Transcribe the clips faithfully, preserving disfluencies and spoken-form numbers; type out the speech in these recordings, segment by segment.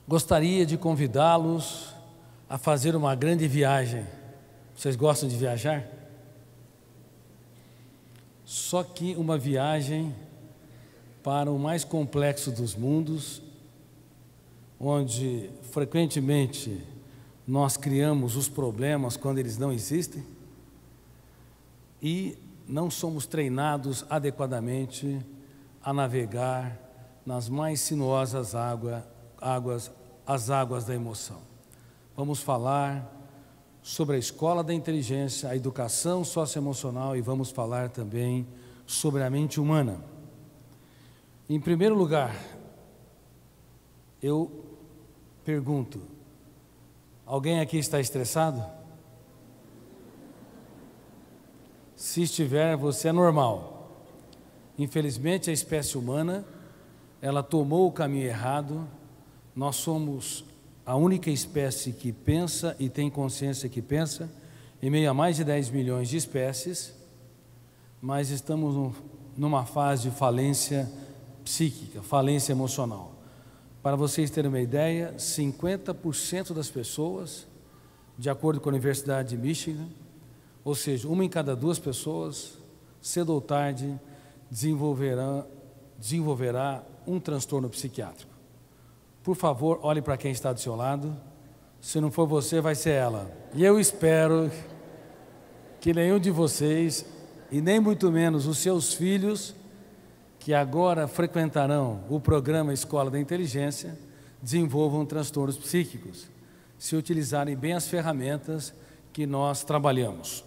Gostaria de convidá-los a fazer uma grande viagem. Vocês gostam de viajar? Só que uma viagem para o mais complexo dos mundos, onde frequentemente nós criamos os problemas quando eles não existem e não somos treinados adequadamente a navegar nas mais sinuosas água, águas, as águas da emoção. Vamos falar sobre a escola da inteligência, a educação socioemocional e vamos falar também sobre a mente humana. Em primeiro lugar, eu pergunto, alguém aqui está estressado? Se estiver, você é normal. Infelizmente, a espécie humana, ela tomou o caminho errado. Nós somos a única espécie que pensa e tem consciência que pensa, em meio a mais de dez milhões de espécies, mas estamos no, numa fase de falência psíquica, falência emocional. Para vocês terem uma ideia, cinquenta por cento das pessoas, de acordo com a Universidade de Michigan, ou seja, uma em cada duas pessoas, cedo ou tarde, desenvolverá, desenvolverá um transtorno psiquiátrico. Por favor, olhe para quem está do seu lado. Se não for você, vai ser ela. E eu espero que nenhum de vocês, e nem muito menos os seus filhos, que agora frequentarão o programa Escola da Inteligência, desenvolvam transtornos psíquicos, se utilizarem bem as ferramentas que nós trabalhamos.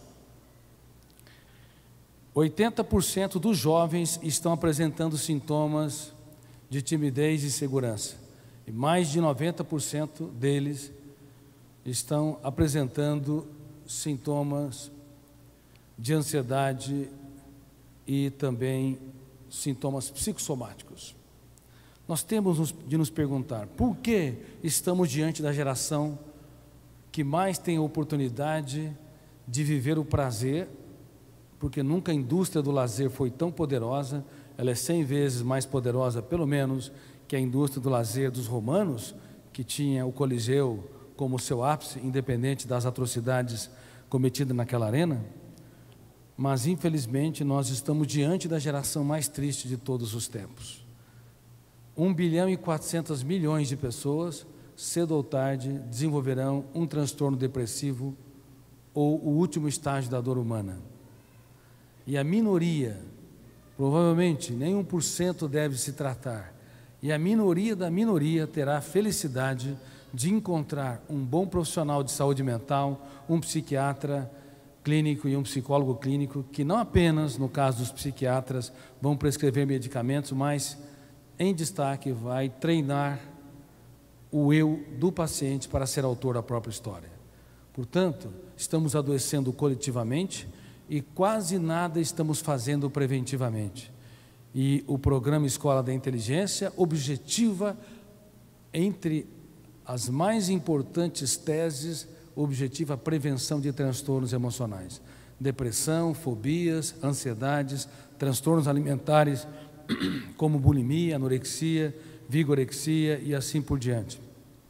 oitenta por cento dos jovens estão apresentando sintomas de timidez e insegurança. E mais de noventa por cento deles estão apresentando sintomas de ansiedade e também sintomas psicossomáticos. Nós temos de nos perguntar, por que estamos diante da geração que mais tem a oportunidade de viver o prazer, porque nunca a indústria do lazer foi tão poderosa, ela é cem vezes mais poderosa, pelo menos, que a indústria do lazer dos romanos, que tinha o Coliseu como seu ápice, independente das atrocidades cometidas naquela arena. Mas, infelizmente, nós estamos diante da geração mais triste de todos os tempos. um bilhão e quatrocentos milhões de pessoas, cedo ou tarde, desenvolverão um transtorno depressivo ou o último estágio da dor humana. E a minoria, provavelmente, nem um por cento deve se tratar. E a minoria da minoria terá a felicidade de encontrar um bom profissional de saúde mental, um psiquiatra clínico e um psicólogo clínico, que não apenas, no caso dos psiquiatras, vão prescrever medicamentos, mas, em destaque, vai treinar o eu do paciente para ser autor da própria história. Portanto, estamos adoecendo coletivamente e quase nada estamos fazendo preventivamente. E o programa Escola da Inteligência objetiva, entre as mais importantes teses, objetiva a prevenção de transtornos emocionais. Depressão, fobias, ansiedades, transtornos alimentares, como bulimia, anorexia, vigorexia e assim por diante.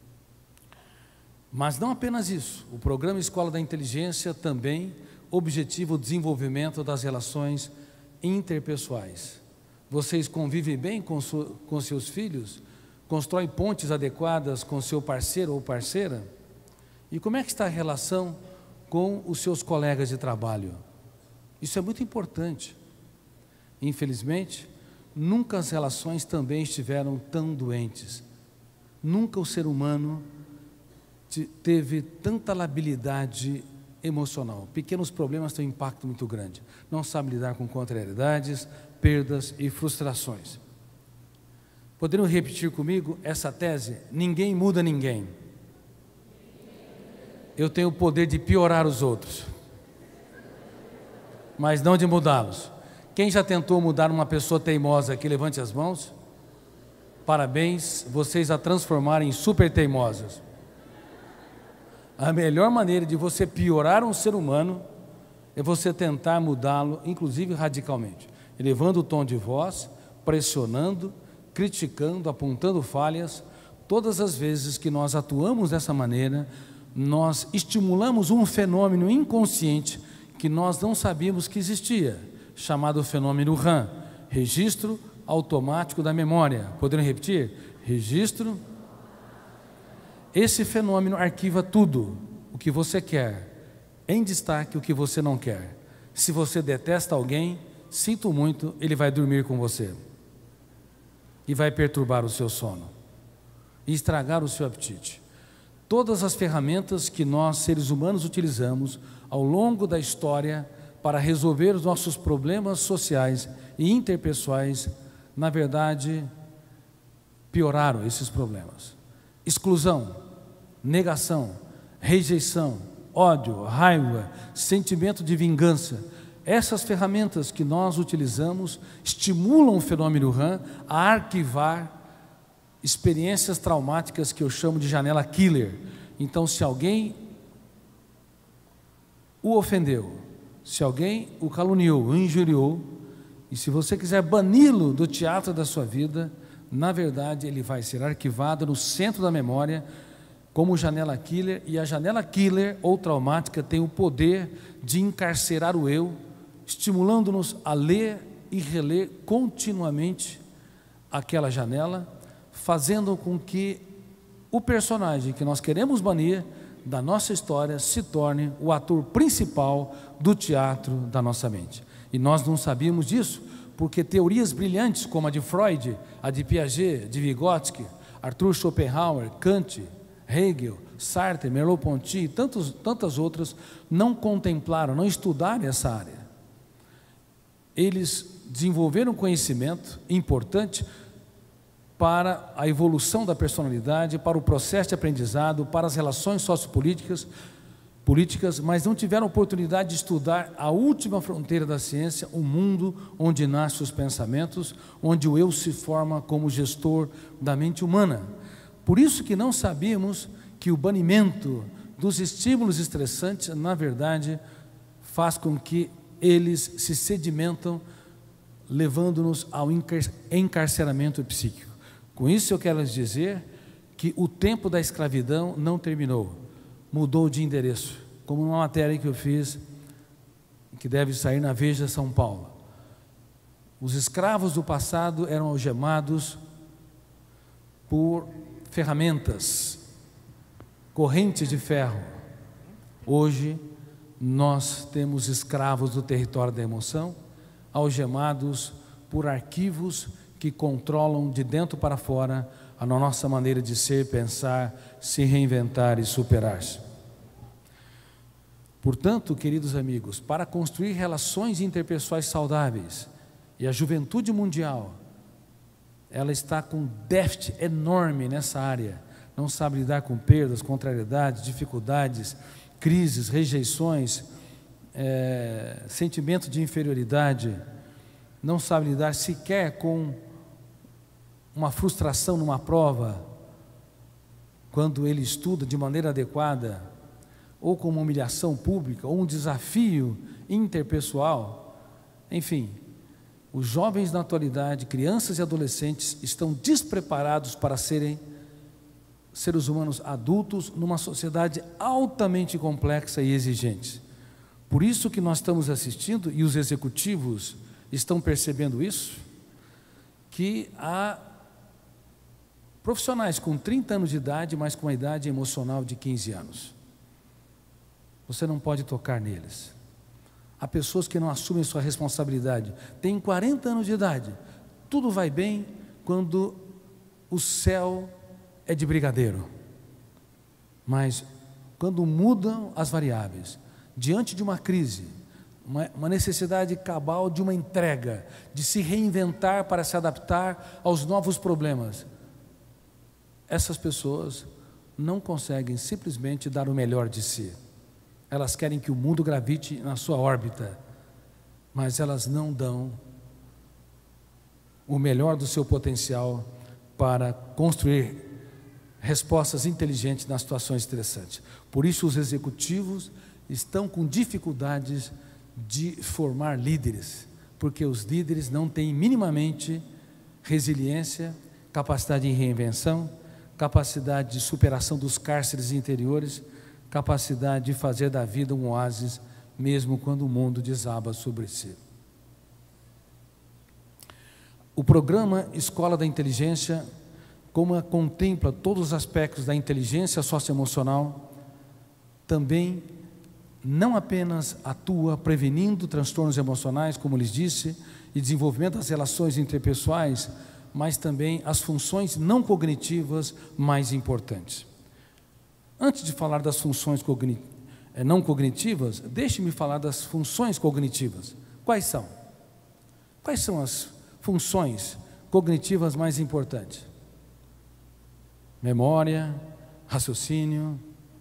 Mas não apenas isso, o programa Escola da Inteligência também objetiva o desenvolvimento das relações interpessoais. Vocês convivem bem com, su, com seus filhos? Constroem pontes adequadas com seu parceiro ou parceira? E como é que está a relação com os seus colegas de trabalho? Isso é muito importante. Infelizmente, nunca as relações também estiveram tão doentes. Nunca o ser humano teve tanta labilidade emocional. Pequenos problemas têm um impacto muito grande. Não sabe lidar com contrariedades, perdas e frustrações. Poderiam repetir comigo essa tese? Ninguém muda ninguém. Eu tenho o poder de piorar os outros, mas não de mudá-los. Quem já tentou mudar uma pessoa teimosa aqui, levante as mãos. Parabéns, vocês a transformaram em super teimosas. A melhor maneira de você piorar um ser humano é você tentar mudá-lo, inclusive radicalmente, elevando o tom de voz, pressionando, criticando, apontando falhas, todas as vezes que nós atuamos dessa maneira, nós estimulamos um fenômeno inconsciente que nós não sabíamos que existia, chamado fenômeno RAM, registro automático da memória. Poderiam repetir? Registro. Esse fenômeno arquiva tudo o que você quer, em destaque o que você não quer. Se você detesta alguém, sinto muito, ele vai dormir com você e vai perturbar o seu sono e estragar o seu apetite. Todas as ferramentas que nós, seres humanos, utilizamos ao longo da história para resolver os nossos problemas sociais e interpessoais, na verdade, pioraram esses problemas. Exclusão, negação, rejeição, ódio, raiva, sentimento de vingança. Essas ferramentas que nós utilizamos estimulam o fenômeno RAM a arquivar experiências traumáticas que eu chamo de janela killer. Então, se alguém o ofendeu, se alguém o caluniou, o injuriou, e se você quiser bani-lo do teatro da sua vida, na verdade ele vai ser arquivado no centro da memória como janela killer, e a janela killer ou traumática tem o poder de encarcerar o eu, estimulando-nos a ler e reler continuamente aquela janela, fazendo com que o personagem que nós queremos banir da nossa história se torne o ator principal do teatro da nossa mente. E nós não sabíamos disso, porque teorias brilhantes como a de Freud, a de Piaget, de Vygotsky, Arthur Schopenhauer, Kant, Hegel, Sartre, Merleau-Ponty e tantos, tantas outras não contemplaram, não estudaram essa área. Eles desenvolveram conhecimento importante para a evolução da personalidade, para o processo de aprendizado, para as relações sociopolíticas, políticas, mas não tiveram oportunidade de estudar a última fronteira da ciência, o mundo onde nascem os pensamentos, onde o eu se forma como gestor da mente humana. Por isso que não sabíamos que o banimento dos estímulos estressantes, na verdade, faz com que eles se sedimentam, levando-nos ao encarceramento psíquico. Com isso eu quero dizer que o tempo da escravidão não terminou, mudou de endereço, como numa matéria que eu fiz, que deve sair na Veja São Paulo. Os escravos do passado eram algemados por ferramentas, correntes de ferro. Hoje nós temos escravos do território da emoção, algemados por arquivos que controlam de dentro para fora a nossa maneira de ser, pensar, se reinventar e superar-se. Portanto, queridos amigos, para construir relações interpessoais saudáveis, e a juventude mundial, ela está com déficit enorme nessa área, não sabe lidar com perdas, contrariedades, dificuldades, crises, rejeições, é, sentimento de inferioridade, não sabe lidar sequer com uma frustração numa prova, quando ele estuda de maneira adequada, ou com uma humilhação pública, ou um desafio interpessoal. Enfim, os jovens na atualidade, crianças e adolescentes, estão despreparados para serem seres humanos adultos numa sociedade altamente complexa e exigente. Por isso que nós estamos assistindo, e os executivos estão percebendo isso, que há profissionais com trinta anos de idade, mas com a idade emocional de quinze anos. Você não pode tocar neles. Há pessoas que não assumem sua responsabilidade. Tem quarenta anos de idade. Tudo vai bem quando o céu é de brigadeiro. Mas quando mudam as variáveis, diante de uma crise, uma, uma necessidade cabal de uma entrega, de se reinventar para se adaptar aos novos problemas, essas pessoas não conseguem simplesmente dar o melhor de si. Elas querem que o mundo gravite na sua órbita, mas elas não dão o melhor do seu potencial para construir respostas inteligentes nas situações estressantes. Por isso os executivos estão com dificuldades de formar líderes, porque os líderes não têm minimamente resiliência, capacidade de reinvenção, capacidade de superação dos cárceres interiores, capacidade de fazer da vida um oásis, mesmo quando o mundo desaba sobre si. O programa Escola da Inteligência, como contempla todos os aspectos da inteligência socioemocional, também não apenas atua prevenindo transtornos emocionais, como lhes disse, e desenvolvimento das relações interpessoais, mas também as funções não cognitivas mais importantes. Antes de falar das funções cogni- não cognitivas, deixe-me falar das funções cognitivas. Quais são? Quais são as funções cognitivas mais importantes? Memória, raciocínio,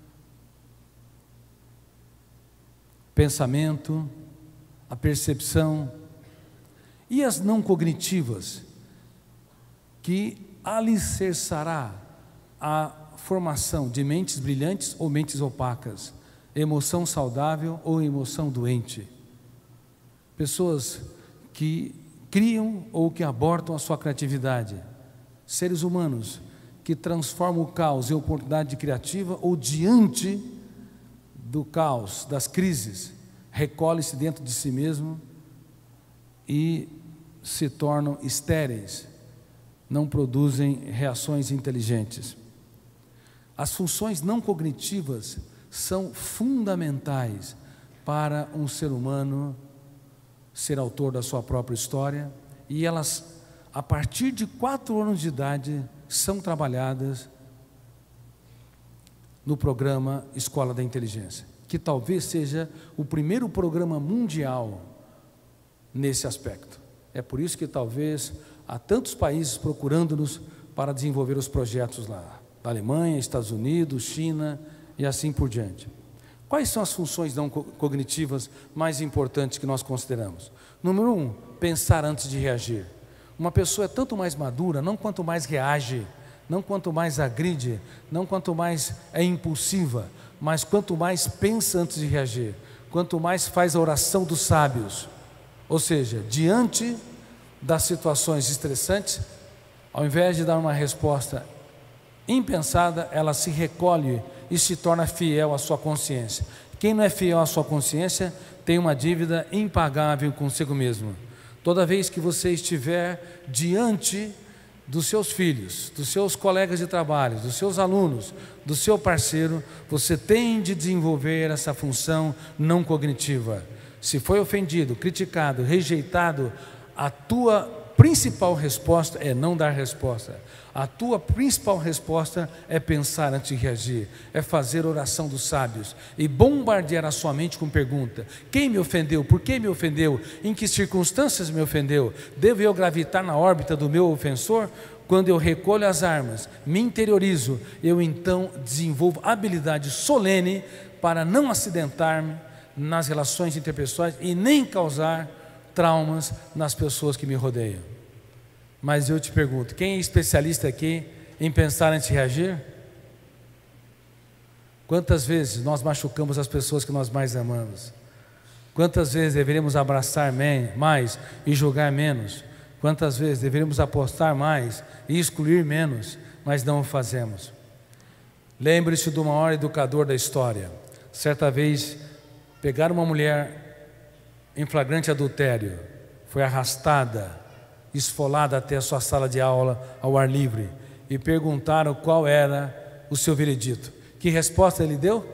pensamento, a percepção. E as não cognitivas, que alicerçará a formação de mentes brilhantes ou mentes opacas, emoção saudável ou emoção doente. Pessoas que criam ou que abortam a sua criatividade. Seres humanos que transformam o caos em oportunidade criativa ou diante do caos, das crises, recolhe-se dentro de si mesmo e se tornam estéreis, não produzem reações inteligentes. As funções não cognitivas são fundamentais para um ser humano ser autor da sua própria história, e elas, a partir de quatro anos de idade, são trabalhadas no programa Escola da Inteligência, que talvez seja o primeiro programa mundial nesse aspecto. É por isso que talvez há tantos países procurando-nos para desenvolver os projetos lá, da Alemanha, Estados Unidos, China e assim por diante. Quais são as funções não cognitivas mais importantes que nós consideramos? Número um, pensar antes de reagir. Uma pessoa é tanto mais madura, não quanto mais reage, não quanto mais agride, não quanto mais é impulsiva, mas quanto mais pensa antes de reagir, quanto mais faz a oração dos sábios. Ou seja, diante das situações estressantes, ao invés de dar uma resposta impensada, ela se recolhe e se torna fiel à sua consciência. Quem não é fiel à sua consciência tem uma dívida impagável consigo mesmo. Toda vez que você estiver diante dos seus filhos, dos seus colegas de trabalho, dos seus alunos, do seu parceiro, você tem de desenvolver essa função não cognitiva. Se foi ofendido, criticado, rejeitado, a tua principal resposta é não dar resposta. A tua principal resposta é pensar antes de reagir, é fazer oração dos sábios e bombardear a sua mente com pergunta: quem me ofendeu? Por que me ofendeu? Em que circunstâncias me ofendeu? Devo eu gravitar na órbita do meu ofensor? Quando eu recolho as armas, me interiorizo, eu então desenvolvo habilidade solene para não acidentar-me nas relações interpessoais e nem causar traumas nas pessoas que me rodeiam. Mas eu te pergunto, quem é especialista aqui em pensar antes de reagir? Quantas vezes nós machucamos as pessoas que nós mais amamos? Quantas vezes deveríamos abraçar mais e julgar menos? Quantas vezes deveríamos apostar mais e excluir menos, mas não o fazemos? Lembre-se do maior educador da história. Certa vez, pegaram uma mulher em flagrante adultério, foi arrastada, esfolada até a sua sala de aula ao ar livre, e perguntaram qual era o seu veredito. Que resposta ele deu?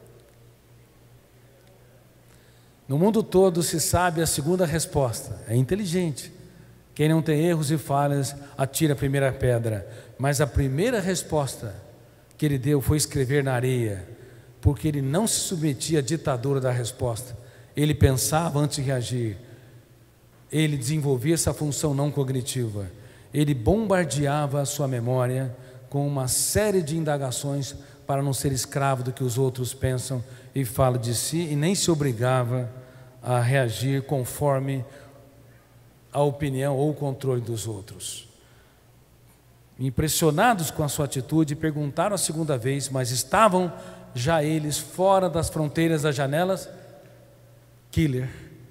No mundo todo se sabe a segunda resposta, é inteligente. Quem não tem erros e falhas, atira a primeira pedra. Mas a primeira resposta que ele deu foi escrever na areia, porque ele não se submetia à ditadura da resposta. Ele pensava antes de reagir. Ele desenvolvia essa função não cognitiva. Ele bombardeava a sua memória com uma série de indagações para não ser escravo do que os outros pensam e falam de si, e nem se obrigava a reagir conforme a opinião ou o controle dos outros. Impressionados com a sua atitude, perguntaram a segunda vez, mas estavam já eles fora das fronteiras das janelas? Killer.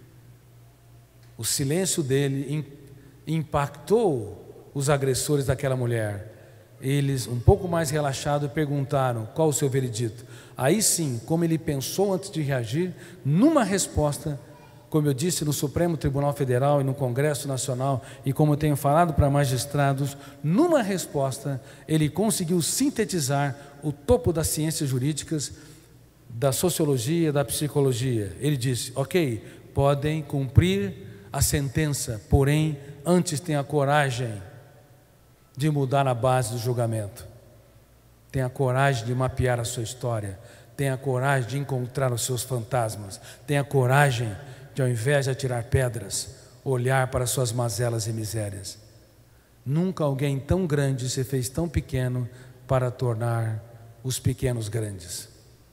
O silêncio dele impactou os agressores daquela mulher, eles, um pouco mais relaxados, perguntaram qual o seu veredito. Aí sim, como ele pensou antes de reagir, numa resposta, como eu disse, no Supremo Tribunal Federal e no Congresso Nacional, e como eu tenho falado para magistrados, numa resposta, ele conseguiu sintetizar o topo das ciências jurídicas, da sociologia, da psicologia. Ele disse: ok, podem cumprir a sentença, porém, antes tenha coragem de mudar a base do julgamento. Tenha coragem de mapear a sua história. Tenha coragem de encontrar os seus fantasmas. Tenha coragem de, ao invés de atirar pedras, olhar para suas mazelas e misérias. Nunca alguém tão grande se fez tão pequeno para tornar os pequenos grandes.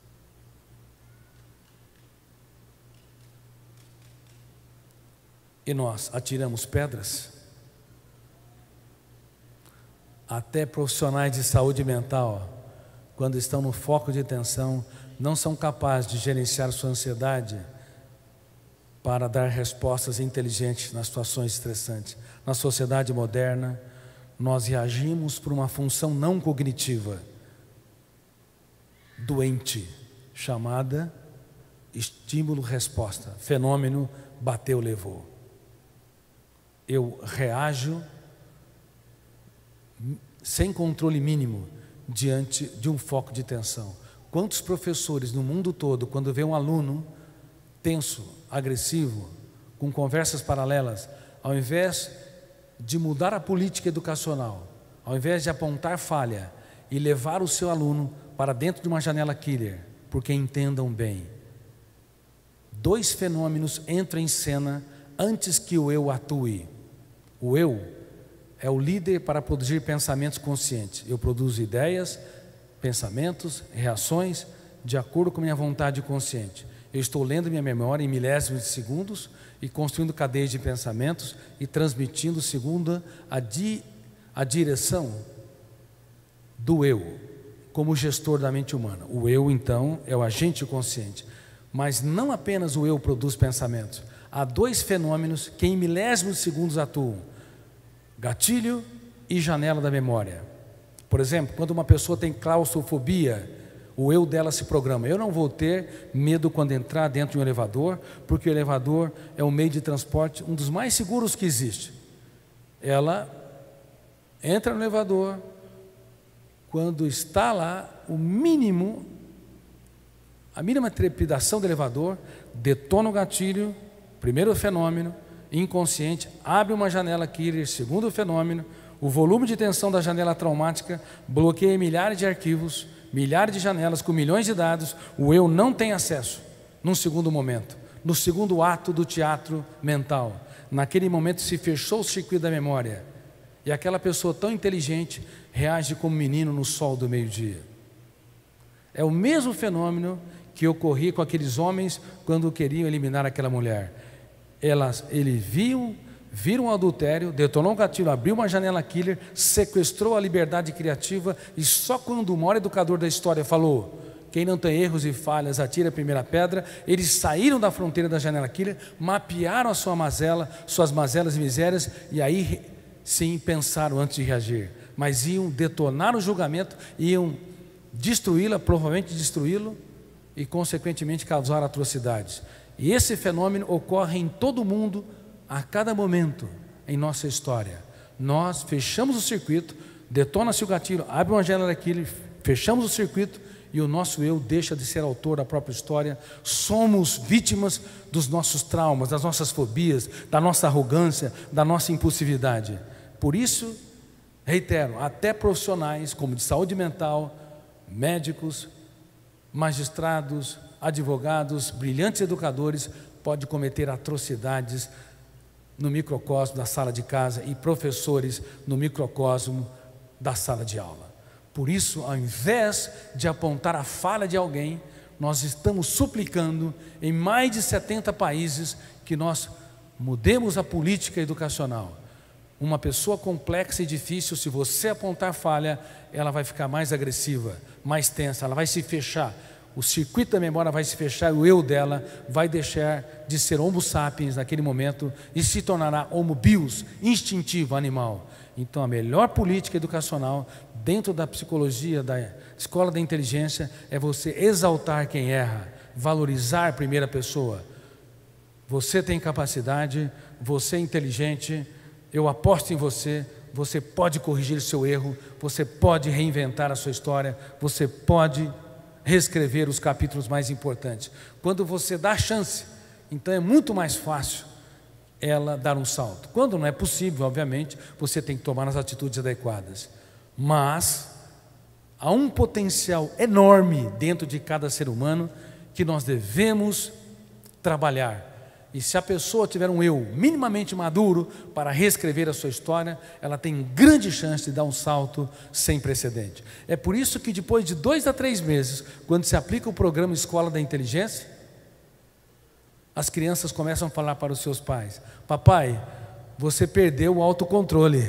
E nós atiramos pedras? Até profissionais de saúde mental, quando estão no foco de atenção, não são capazes de gerenciar sua ansiedade para dar respostas inteligentes nas situações estressantes. Na sociedade moderna, nós reagimos por uma função não cognitiva, doente, chamada estímulo-resposta. Fenômeno bateu, levou. Eu reajo sem controle mínimo diante de um foco de tensão. Quantos professores no mundo todo, quando vê um aluno tenso, agressivo, com conversas paralelas, ao invés de mudar a política educacional, ao invés de apontar falha e levar o seu aluno para dentro de uma janela killer, porque entendam bem, dois fenômenos entram em cena antes que o eu atue. O eu é o líder para produzir pensamentos conscientes. Eu produzo ideias, pensamentos, reações de acordo com minha vontade consciente. Eu estou lendo minha memória em milésimos de segundos e construindo cadeias de pensamentos e transmitindo segundo a, di, a direção do eu, como gestor da mente humana. O eu, então, é o agente consciente. Mas não apenas o eu produz pensamentos. Há dois fenômenos que em milésimos de segundos atuam: gatilho e janela da memória. Por exemplo, quando uma pessoa tem claustrofobia, o eu dela se programa: eu não vou ter medo quando entrar dentro de um elevador, porque o elevador é um meio de transporte, um dos mais seguros que existe. Ela entra no elevador, quando está lá, o mínimo, a mínima trepidação do elevador, detona o gatilho. Primeiro fenômeno, inconsciente, abre uma janela killer. Segundo fenômeno, o volume de tensão da janela traumática bloqueia milhares de arquivos, milhares de janelas com milhões de dados. O eu não tem acesso num segundo momento, no segundo ato do teatro mental. Naquele momento se fechou o circuito da memória e aquela pessoa tão inteligente reage como menino no sol do meio-dia. É o mesmo fenômeno que ocorria com aqueles homens quando queriam eliminar aquela mulher. Elas, eles viam, viram o adultério, detonou um gatilho, abriu uma janela killer, sequestrou a liberdade criativa, e só quando o maior educador da história falou: quem não tem erros e falhas, atira a primeira pedra, eles saíram da fronteira da janela killer, mapearam a sua mazela, suas mazelas e misérias, e aí sim pensaram antes de reagir, mas iam detonar o julgamento, iam destruí-la, provavelmente destruí-lo, e consequentemente causar atrocidades. E esse fenômeno ocorre em todo o mundo, a cada momento em nossa história. Nós fechamos o circuito, detona-se o gatilho, abre uma janela killer, fechamos o circuito e o nosso eu deixa de ser autor da própria história. Somos vítimas dos nossos traumas, das nossas fobias, da nossa arrogância, da nossa impulsividade. Por isso, reitero, até profissionais como de saúde mental, médicos, magistrados, advogados, brilhantes educadores, podem cometer atrocidades no microcosmo da sala de casa e professores no microcosmo da sala de aula. Por isso, ao invés de apontar a falha de alguém, nós estamos suplicando em mais de setenta países que nós mudemos a política educacional. Uma pessoa complexa e difícil, se você apontar falha, ela vai ficar mais agressiva, mais tensa, ela vai se fechar. o circuito da memória vai se fechar e o eu dela vai deixar de ser homo sapiens naquele momento e se tornará homo bios, instintivo, animal. Então a melhor política educacional dentro da psicologia, da escola da inteligência, é você exaltar quem erra, valorizar a primeira pessoa. Você tem capacidade, você é inteligente, eu aposto em você, você pode corrigir o seu erro, você pode reinventar a sua história, você pode reescrever os capítulos mais importantes. Quando você dá a chance, então é muito mais fácil ela dar um salto. Quando não é possível, obviamente, você tem que tomar as atitudes adequadas. Mas há um potencial enorme dentro de cada ser humano que nós devemos trabalhar. E se a pessoa tiver um eu minimamente maduro para reescrever a sua história, ela tem grande chance de dar um salto sem precedente. É por isso que depois de dois a três meses, quando se aplica o programa Escola da Inteligência, as crianças começam a falar para os seus pais: papai, você perdeu o autocontrole.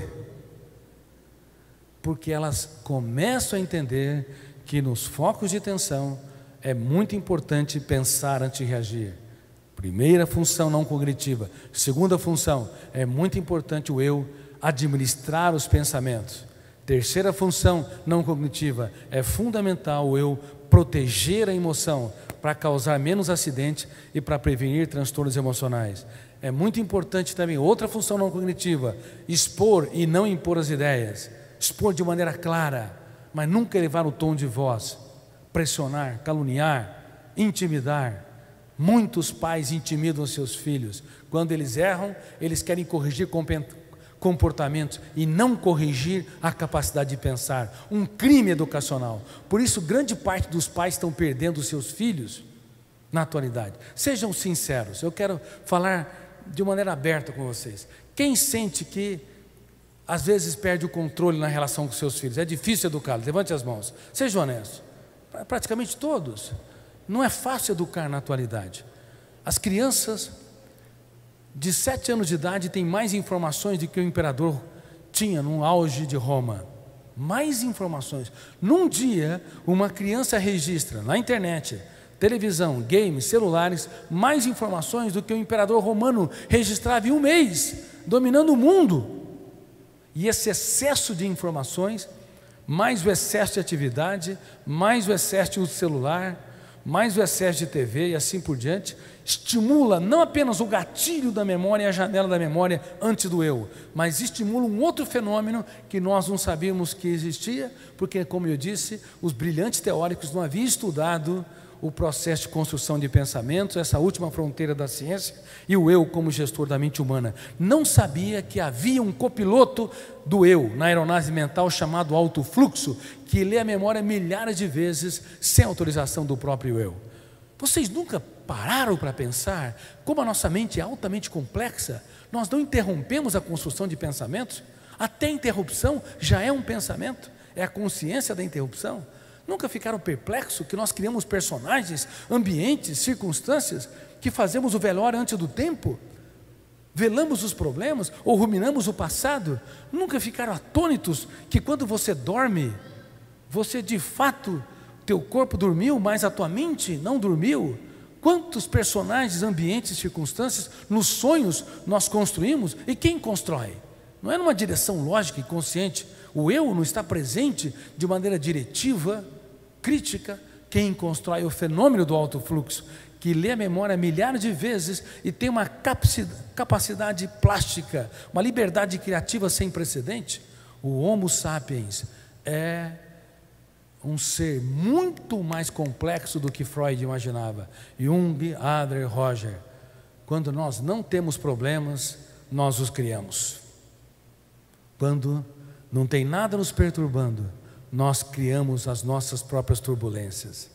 Porque elas começam a entender que nos focos de tensão é muito importante pensar antes de reagir. Primeira função não cognitiva. Segunda função, é muito importante o eu administrar os pensamentos. Terceira função não cognitiva, é fundamental o eu proteger a emoção para causar menos acidente e para prevenir transtornos emocionais. É muito importante também outra função não cognitiva, expor e não impor as ideias. Expor de maneira clara, mas nunca elevar o tom de voz, pressionar, caluniar, intimidar. Muitos pais intimidam seus filhos. Quando eles erram, eles querem corrigir comportamentos e não corrigir a capacidade de pensar. Um crime educacional. Por isso, grande parte dos pais estão perdendo os seus filhos na atualidade. Sejam sinceros, eu quero falar de maneira aberta com vocês. Quem sente que às vezes perde o controle na relação com seus filhos? É difícil educá-los. Levante as mãos. Seja honesto. Praticamente todos. Não é fácil educar na atualidade. As crianças de sete anos de idade têm mais informações do que o imperador tinha no auge de Roma. Mais informações. Num dia, uma criança registra na internet, televisão, games, celulares, mais informações do que o imperador romano registrava em um mês, dominando o mundo. E esse excesso de informações, mais o excesso de atividade, mais o excesso de uso celular, mais o excesso de T V e assim por diante, estimula não apenas o gatilho da memória e a janela da memória antes do eu, mas estimula um outro fenômeno que nós não sabíamos que existia, porque, como eu disse, os brilhantes teóricos não haviam estudado o processo de construção de pensamentos, essa última fronteira da ciência, e o eu como gestor da mente humana. Não sabia que havia um copiloto do eu na aeronave mental chamado alto fluxo, que lê a memória milhares de vezes sem autorização do próprio eu. Vocês nunca pararam para pensar como a nossa mente é altamente complexa? Nós não interrompemos a construção de pensamentos? Até a interrupção já é um pensamento, é a consciência da interrupção. Nunca ficaram perplexos que nós criamos personagens, ambientes, circunstâncias, que fazemos o velório antes do tempo? Velamos os problemas ou ruminamos o passado? Nunca ficaram atônitos que quando você dorme, você de fato, teu corpo dormiu, mas a tua mente não dormiu? Quantos personagens, ambientes, circunstâncias, nos sonhos nós construímos? E quem constrói? Não é numa direção lógica e consciente. O eu não está presente de maneira diretiva, crítica. Quem constrói o fenômeno do alto fluxo, que lê a memória milhares de vezes e tem uma capacidade plástica, uma liberdade criativa sem precedente. O Homo sapiens é um ser muito mais complexo do que Freud imaginava. Jung, Adler, Roger. Quando nós não temos problemas, nós os criamos. Quando não tem nada nos perturbando, nós criamos as nossas próprias turbulências.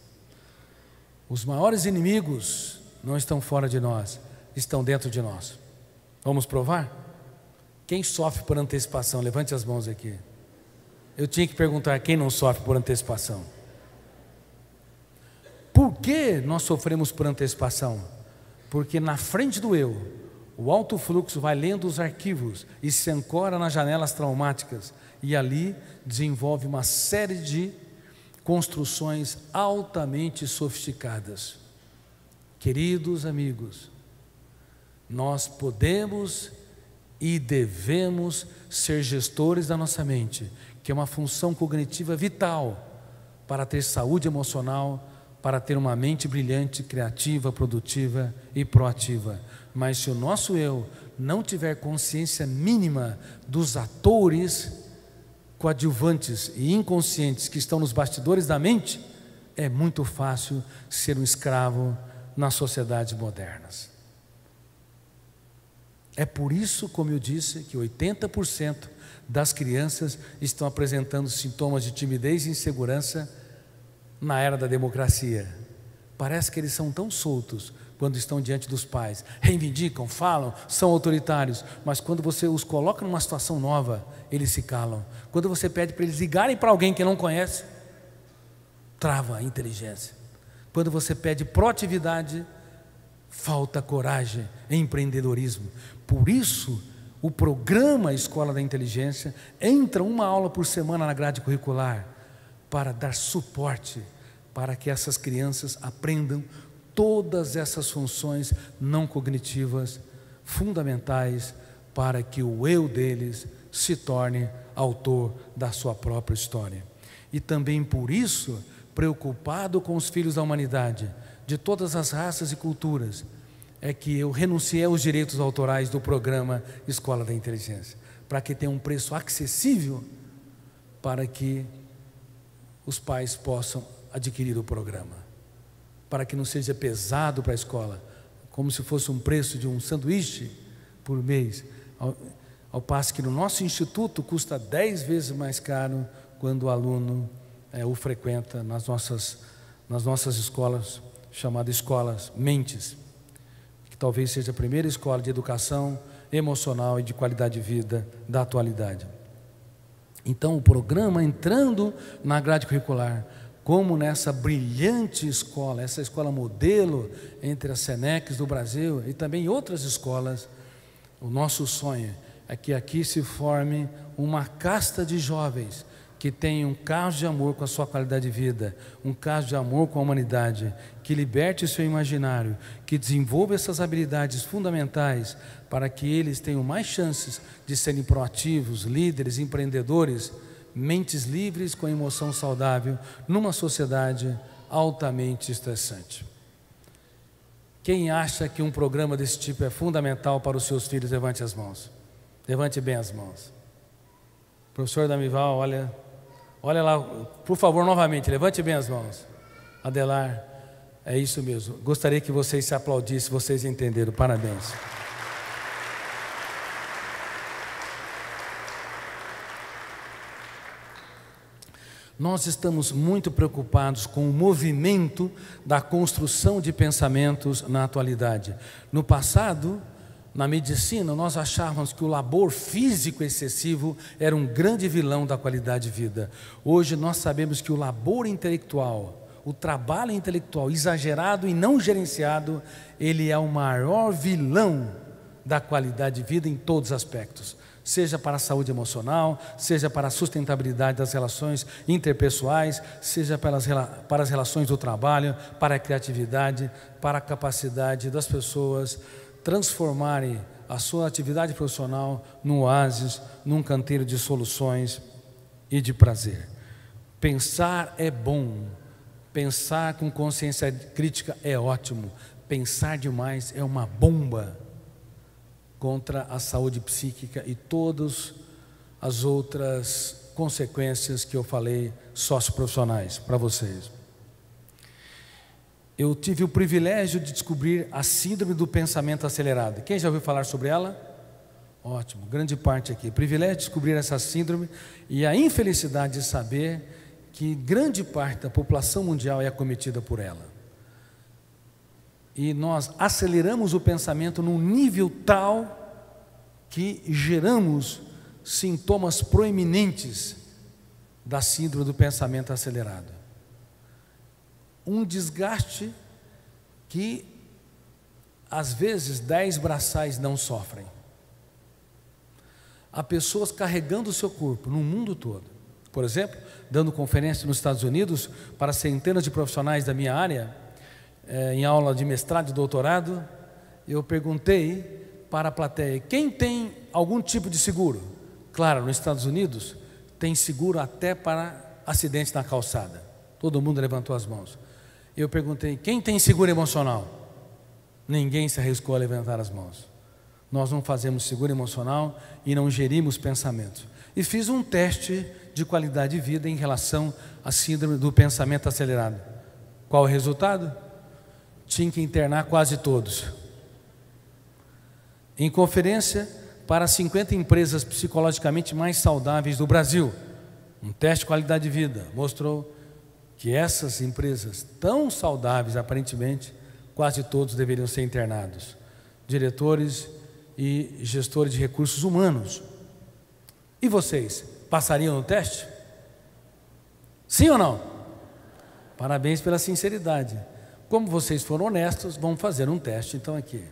Os maiores inimigos não estão fora de nós, estão dentro de nós. Vamos provar? Quem sofre por antecipação? Levante as mãos aqui. Eu tinha que perguntar quem não sofre por antecipação. Por que nós sofremos por antecipação? Porque na frente do eu, o alto fluxo vai lendo os arquivos e se ancora nas janelas traumáticas e ali desenvolve uma série de construções altamente sofisticadas. Queridos amigos, nós podemos e devemos ser gestores da nossa mente, que é uma função cognitiva vital para ter saúde emocional, para ter uma mente brilhante, criativa, produtiva e proativa. Mas se o nosso eu não tiver consciência mínima dos atores coadjuvantes e inconscientes que estão nos bastidores da mente, é muito fácil ser um escravo nas sociedades modernas. É por isso, como eu disse, que oitenta por cento das crianças estão apresentando sintomas de timidez e insegurança na era da democracia. Parece que eles são tão soltos quando estão diante dos pais, reivindicam, falam, são autoritários, mas quando você os coloca numa situação nova, eles se calam. Quando você pede para eles ligarem para alguém que não conhece, trava a inteligência. Quando você pede proatividade, falta coragem e empreendedorismo. Por isso, o programa Escola da Inteligência entra uma aula por semana na grade curricular para dar suporte para que essas crianças aprendam todas essas funções não cognitivas fundamentais para que o eu deles se torne autor da sua própria história. E também por isso, preocupado com os filhos da humanidade, de todas as raças e culturas, é que eu renunciei aos direitos autorais do programa Escola da Inteligência, para que tenha um preço acessível para que os pais possam adquirir o programa, para que não seja pesado para a escola, como se fosse um preço de um sanduíche por mês, ao, ao passo que no nosso instituto custa dez vezes mais caro quando o aluno é, o frequenta nas nossas, nas nossas escolas, chamadas escolas mentes, que talvez seja a primeira escola de educação emocional e de qualidade de vida da atualidade. Então, o programa entrando na grade curricular, como nessa brilhante escola, essa escola modelo entre as SENECs do Brasil e também outras escolas, o nosso sonho é que aqui se forme uma casta de jovens que tenham um caso de amor com a sua qualidade de vida, um caso de amor com a humanidade, que liberte o seu imaginário, que desenvolva essas habilidades fundamentais para que eles tenham mais chances de serem proativos, líderes, empreendedores, mentes livres com emoção saudável, numa sociedade altamente estressante. Quem acha que um programa desse tipo é fundamental para os seus filhos, levante as mãos. Levante bem as mãos. Professor Damival, olha, olha lá, por favor, novamente, levante bem as mãos. Adelar, é isso mesmo. Gostaria que vocês se aplaudissem, vocês entenderam. Parabéns. Nós estamos muito preocupados com o movimento da construção de pensamentos na atualidade. No passado, na medicina, nós achávamos que o labor físico excessivo era um grande vilão da qualidade de vida. Hoje nós sabemos que o labor intelectual, o trabalho intelectual exagerado e não gerenciado, ele é o maior vilão da qualidade de vida em todos os aspectos. Seja para a saúde emocional, seja para a sustentabilidade das relações interpessoais, seja pelas, para as relações do trabalho, para a criatividade, para a capacidade das pessoas transformarem a sua atividade profissional num oásis, num canteiro de soluções e de prazer. Pensar é bom, pensar com consciência crítica é ótimo, pensar demais é uma bomba contra a saúde psíquica e todas as outras consequências que eu falei socioprofissionais para vocês. Eu tive o privilégio de descobrir a síndrome do pensamento acelerado. Quem já ouviu falar sobre ela? Ótimo, grande parte aqui. Privilégio de descobrir essa síndrome e a infelicidade de saber que grande parte da população mundial é acometida por ela. E nós aceleramos o pensamento num nível tal que geramos sintomas proeminentes da síndrome do pensamento acelerado. Um desgaste que, às vezes, dez braçais não sofrem. Há pessoas carregando o seu corpo no mundo todo, Por exemplo, dando conferência nos Estados Unidos para centenas de profissionais da minha área, eh, em aula de mestrado e doutorado, eu perguntei para a plateia: quem tem algum tipo de seguro? Claro, nos Estados Unidos tem seguro até para acidentes na calçada. Todo mundo levantou as mãos. Eu perguntei: quem tem seguro emocional? Ninguém se arriscou a levantar as mãos. Nós não fazemos seguro emocional e não gerimos pensamentos. E fiz um teste de qualidade de vida em relação à síndrome do pensamento acelerado. Qual o resultado? Tinha que internar quase todos. Em conferência para cinquenta empresas psicologicamente mais saudáveis do Brasil, um teste de qualidade de vida mostrou que essas empresas tão saudáveis, aparentemente, quase todos deveriam ser internados. Diretores e gestores de recursos humanos. E vocês, passariam no teste? Sim ou não? Parabéns pela sinceridade. Como vocês foram honestos, vamos fazer um teste então aqui.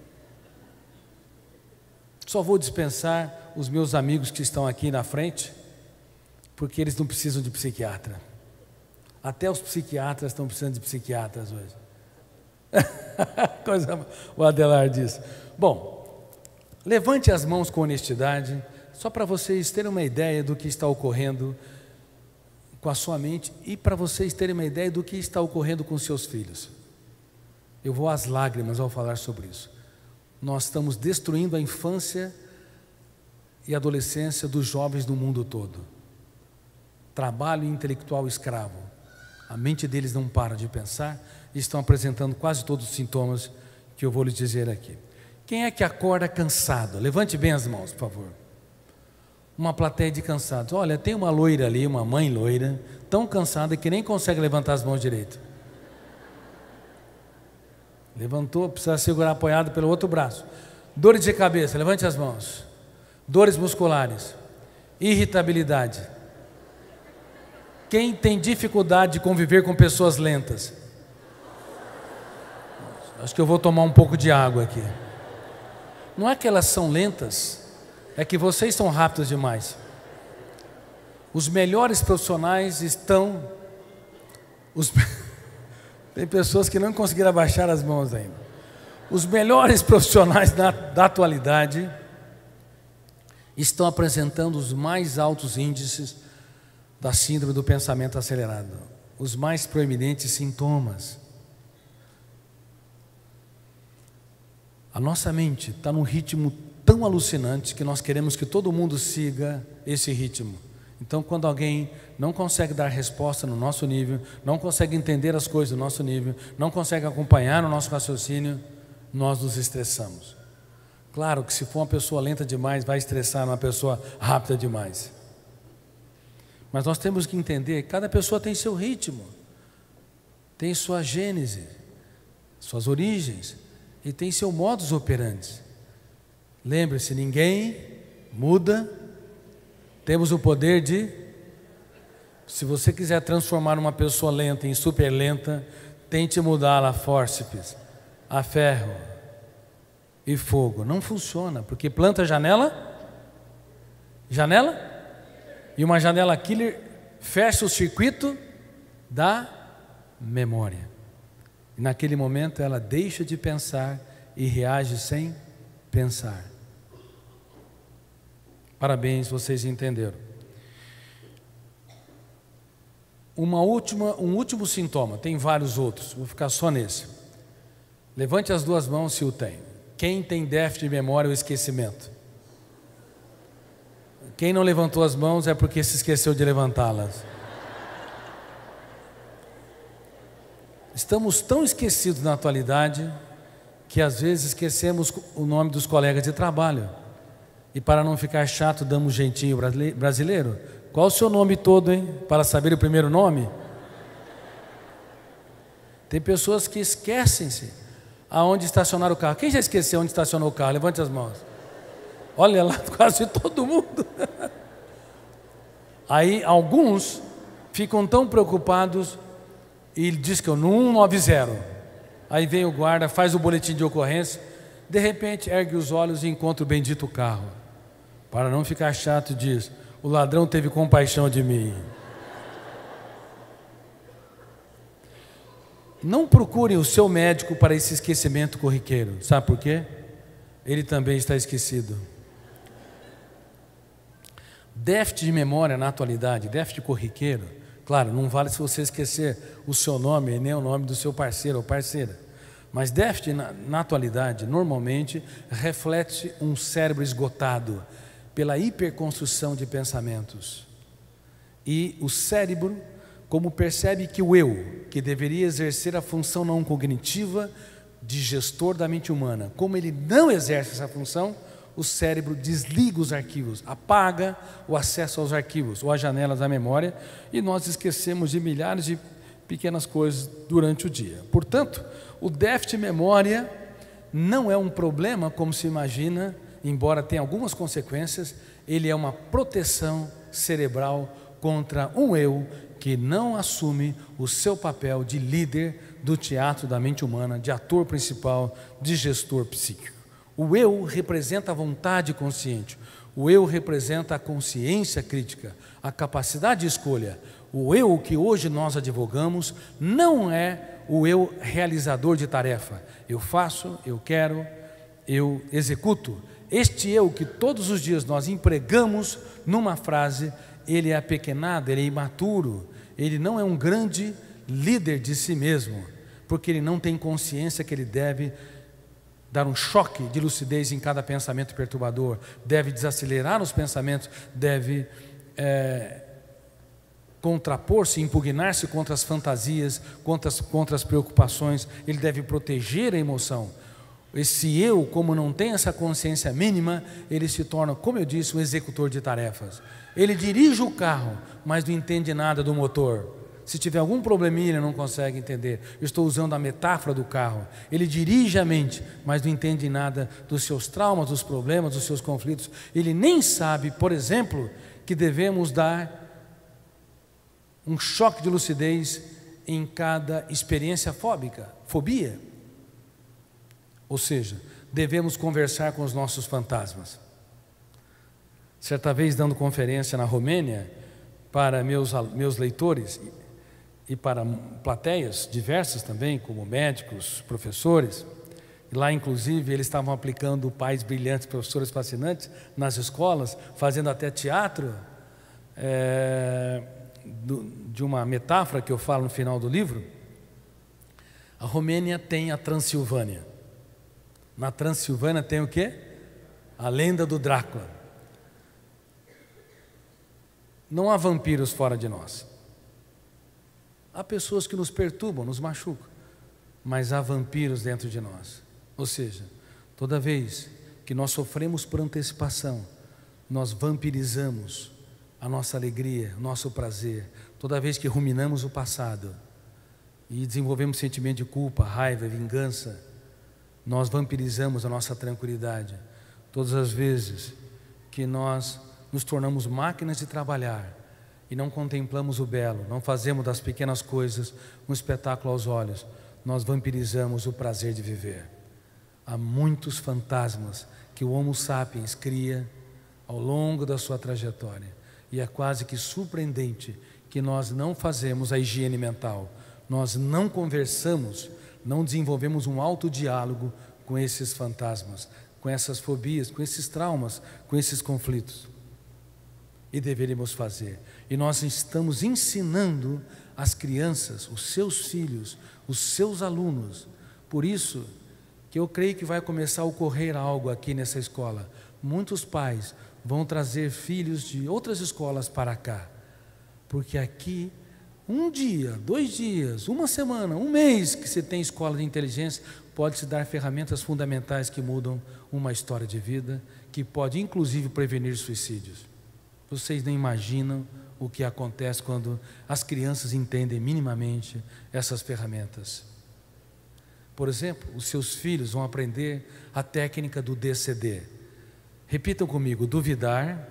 Só vou dispensar os meus amigos que estão aqui na frente, porque eles não precisam de psiquiatra. Até os psiquiatras estão precisando de psiquiatras hoje. Coisa, o Adelar diz. Bom, levante as mãos com honestidade, só para vocês terem uma ideia do que está ocorrendo com a sua mente e para vocês terem uma ideia do que está ocorrendo com seus filhos. Eu vou às lágrimas ao falar sobre isso. Nós estamos destruindo a infância e adolescência dos jovens do mundo todo. Trabalho intelectual escravo. A mente deles não para de pensar e estão apresentando quase todos os sintomas que eu vou lhes dizer aqui. Quem é que acorda cansado? Levante bem as mãos, por favor. Uma plateia de cansados. Olha, tem uma loira ali, uma mãe loira, tão cansada que nem consegue levantar as mãos direito. Levantou, precisa segurar apoiado pelo outro braço. Dores de cabeça, levante as mãos. Dores musculares. Irritabilidade. Quem tem dificuldade de conviver com pessoas lentas? Acho que eu vou tomar um pouco de água aqui. Não é que elas são lentas, é que vocês são rápidos demais. Os melhores profissionais estão... Os... Tem pessoas que não conseguiram abaixar as mãos ainda. Os melhores profissionais da, da atualidade estão apresentando os mais altos índices da síndrome do pensamento acelerado, os mais proeminentes sintomas. A nossa mente está num ritmo tão alucinante que nós queremos que todo mundo siga esse ritmo. Então, quando alguém não consegue dar resposta no nosso nível, não consegue entender as coisas do nosso nível, não consegue acompanhar o nosso raciocínio, nós nos estressamos. Claro que se for uma pessoa lenta demais, vai estressar uma pessoa rápida demais. Mas nós temos que entender que cada pessoa tem seu ritmo, tem sua gênese, suas origens e tem seu modus operandi. Lembre-se, ninguém muda. Temos o poder de, se você quiser transformar uma pessoa lenta em super lenta, tente mudá-la a fórceps, a ferro e fogo. Não funciona, porque planta janela, janela, e uma janela killer fecha o circuito da memória. E naquele momento ela deixa de pensar e reage sem pensar. Parabéns, vocês entenderam. Uma última, um último sintoma, tem vários outros, vou ficar só nesse. Levante as duas mãos se o tem. Quem tem déficit de memória ou esquecimento? Quem não levantou as mãos é porque se esqueceu de levantá-las. Estamos tão esquecidos na atualidade que às vezes esquecemos o nome dos colegas de trabalho. E para não ficar chato, damos um jeitinho brasileiro. Qual o seu nome todo, hein? Para saber o primeiro nome? Tem pessoas que esquecem-se aonde estacionar o carro. Quem já esqueceu onde estacionou o carro? Levante as mãos. Olha lá, quase todo mundo. Aí alguns ficam tão preocupados e diz que eu não nove zero. Aí vem o guarda, faz o boletim de ocorrência, de repente ergue os olhos e encontra o bendito carro. Para não ficar chato, diz: o ladrão teve compaixão de mim. Não procure o seu médico para esse esquecimento corriqueiro. Sabe por quê? Ele também está esquecido. Déficit de memória na atualidade, déficit corriqueiro, claro, não vale se você esquecer o seu nome e nem o nome do seu parceiro ou parceira. Mas déficit na, na atualidade, normalmente, reflete um cérebro esgotado pela hiperconstrução de pensamentos. E o cérebro, como percebe que o eu, que deveria exercer a função não cognitiva de gestor da mente humana, como ele não exerce essa função, o cérebro desliga os arquivos, apaga o acesso aos arquivos ou às janelas da memória, e nós esquecemos de milhares de pequenas coisas durante o dia. Portanto, o déficit de memória não é um problema como se imagina, embora tenha algumas consequências. Ele é uma proteção cerebral contra um eu que não assume o seu papel de líder do teatro da mente humana, de ator principal, de gestor psíquico. O eu representa a vontade consciente, o eu representa a consciência crítica, a capacidade de escolha. O eu que hoje nós advogamos não é o eu realizador de tarefa. Eu faço, eu quero, eu executo. Este eu que todos os dias nós empregamos numa frase, ele é apequenado, ele é imaturo, ele não é um grande líder de si mesmo, porque ele não tem consciência que ele deve dar um choque de lucidez em cada pensamento perturbador, deve desacelerar os pensamentos, deve é, contrapor-se, impugnar-se contra as fantasias, contra as, contra as preocupações, ele deve proteger a emoção. Esse eu, como não tem essa consciência mínima, ele se torna, como eu disse, um executor de tarefas. Ele dirige o carro, mas não entende nada do motor. Se tiver algum probleminha, ele não consegue entender. Eu estou usando a metáfora do carro. Ele dirige a mente, mas não entende nada dos seus traumas, dos problemas, dos seus conflitos. Ele nem sabe, por exemplo, que devemos dar um choque de lucidez em cada experiência fóbica, fobia. Ou seja, devemos conversar com os nossos fantasmas. Certa vez, dando conferência na Romênia para meus, meus leitores e para plateias diversas também, como médicos, professores, e lá inclusive eles estavam aplicando pais brilhantes, professores fascinantes nas escolas, fazendo até teatro, é, do, de uma metáfora que eu falo no final do livro. A Romênia tem a Transilvânia. Na Transilvânia tem o quê? A lenda do Drácula. Não há vampiros fora de nós. Há pessoas que nos perturbam, nos machucam, mas há vampiros dentro de nós. Ou seja, toda vez que nós sofremos por antecipação, nós vampirizamos a nossa alegria, o nosso prazer. Toda vez que ruminamos o passado e desenvolvemos sentimento de culpa, raiva, vingança, nós vampirizamos a nossa tranquilidade. Todas as vezes que nós nos tornamos máquinas de trabalhar e não contemplamos o belo, não fazemos das pequenas coisas um espetáculo aos olhos, nós vampirizamos o prazer de viver. Há muitos fantasmas que o Homo sapiens cria ao longo da sua trajetória, e é quase que surpreendente que nós não fazemos a higiene mental, nós não conversamos, não desenvolvemos um autodiálogo com esses fantasmas, com essas fobias, com esses traumas, com esses conflitos. E deveríamos fazer. E nós estamos ensinando as crianças, os seus filhos, os seus alunos. Por isso que eu creio que vai começar a ocorrer algo aqui nessa escola. Muitos pais vão trazer filhos de outras escolas para cá, porque aqui um dia, dois dias, uma semana, um mês que você tem escola de inteligência, pode se dar ferramentas fundamentais que mudam uma história de vida, que pode inclusive prevenir suicídios. Vocês nem imaginam o que acontece quando as crianças entendem minimamente essas ferramentas. Por exemplo, os seus filhos vão aprender a técnica do D C D. Repitam comigo: duvidar,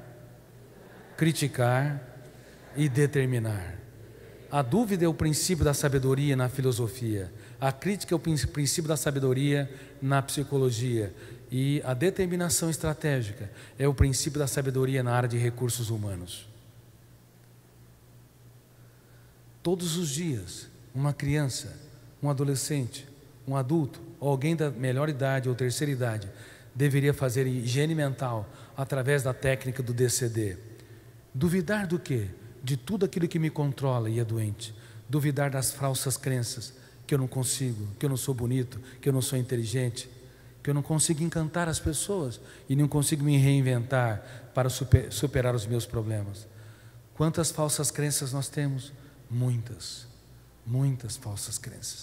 criticar e determinar. A dúvida é o princípio da sabedoria na filosofia. A crítica é o princípio da sabedoria na psicologia. E a determinação estratégica é o princípio da sabedoria na área de recursos humanos. Todos os dias, uma criança um adolescente, um adulto, ou alguém da melhor idade ou terceira idade, deveria fazer higiene mental através da técnica do D C D? Duvidar do quê? De tudo aquilo que me controla e é doente. Duvidar das falsas crenças, que eu não consigo, que eu não sou bonito, que eu não sou inteligente, que eu não consigo encantar as pessoas e não consigo me reinventar para super, superar os meus problemas. Quantas falsas crenças nós temos? Muitas, muitas falsas crenças.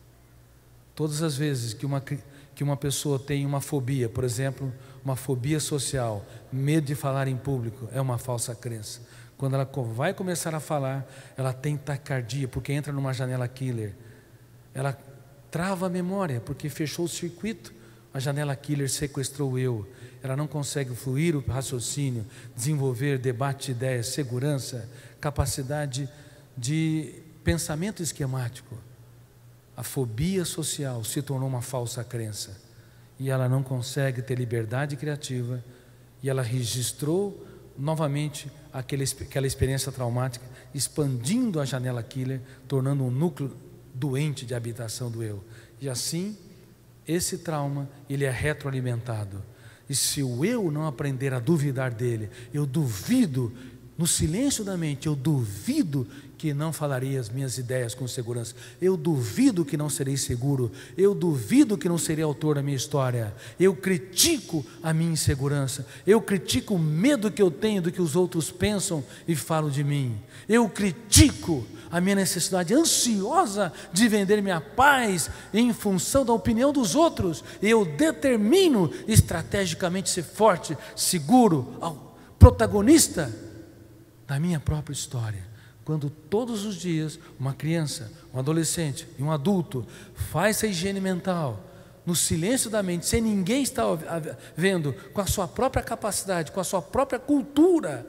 Todas as vezes que uma, que uma pessoa tem uma fobia, por exemplo, uma fobia social, medo de falar em público, é uma falsa crença. Quando ela vai começar a falar, ela tem taquicardia, porque entra numa janela killer. Ela trava a memória, porque fechou o circuito, a janela killer sequestrou o eu. Ela não consegue fluir o raciocínio, desenvolver debate de ideias, segurança, capacidade de pensamento esquemático. A fobia social se tornou uma falsa crença e ela não consegue ter liberdade criativa, e ela registrou novamente aquele, aquela experiência traumática, expandindo a janela killer, tornando um núcleo doente de habitação do eu. E assim, esse trauma, ele é retroalimentado. E se o eu não aprender a duvidar dele, eu duvido, no silêncio da mente, eu duvido que não falarei as minhas ideias com segurança, eu duvido que não serei seguro, eu duvido que não serei autor da minha história, eu critico a minha insegurança, eu critico o medo que eu tenho do que os outros pensam e falam de mim, eu critico a minha necessidade ansiosa de vender minha paz em função da opinião dos outros, eu determino estrategicamente ser forte, seguro, protagonista da minha própria história. Quando todos os dias uma criança, um adolescente e um adulto faz essa higiene mental, no silêncio da mente, sem ninguém estar vendo, com a sua própria capacidade, com a sua própria cultura,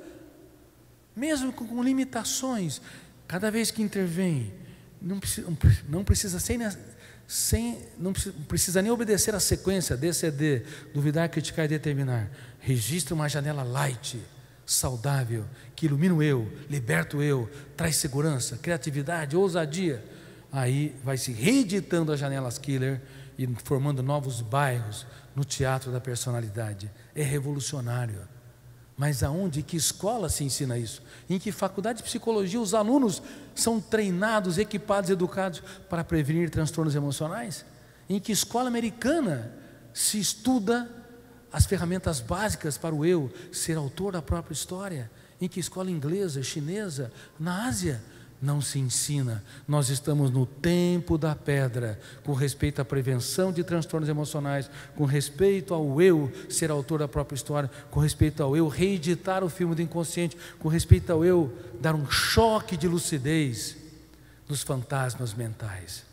mesmo com limitações, cada vez que intervém, não precisa, não precisa, sem, sem, não precisa nem obedecer a sequência, D C D, duvidar, criticar e determinar. Registra uma janela light, saudável, que ilumina o eu, liberta o eu, traz segurança, criatividade, ousadia. Aí vai se reeditando as janelas killer e formando novos bairros no teatro da personalidade. É revolucionário. Mas aonde, que escola se ensina isso? Em que faculdade de psicologia os alunos são treinados, equipados, educados para prevenir transtornos emocionais? Em que escola americana se estuda as ferramentas básicas para o eu ser autor da própria história? Em que escola inglesa, chinesa, na Ásia, não se ensina? Nós estamos no tempo da pedra, com respeito à prevenção de transtornos emocionais, com respeito ao eu ser autor da própria história, com respeito ao eu reeditar o filme do inconsciente, com respeito ao eu dar um choque de lucidez dos fantasmas mentais.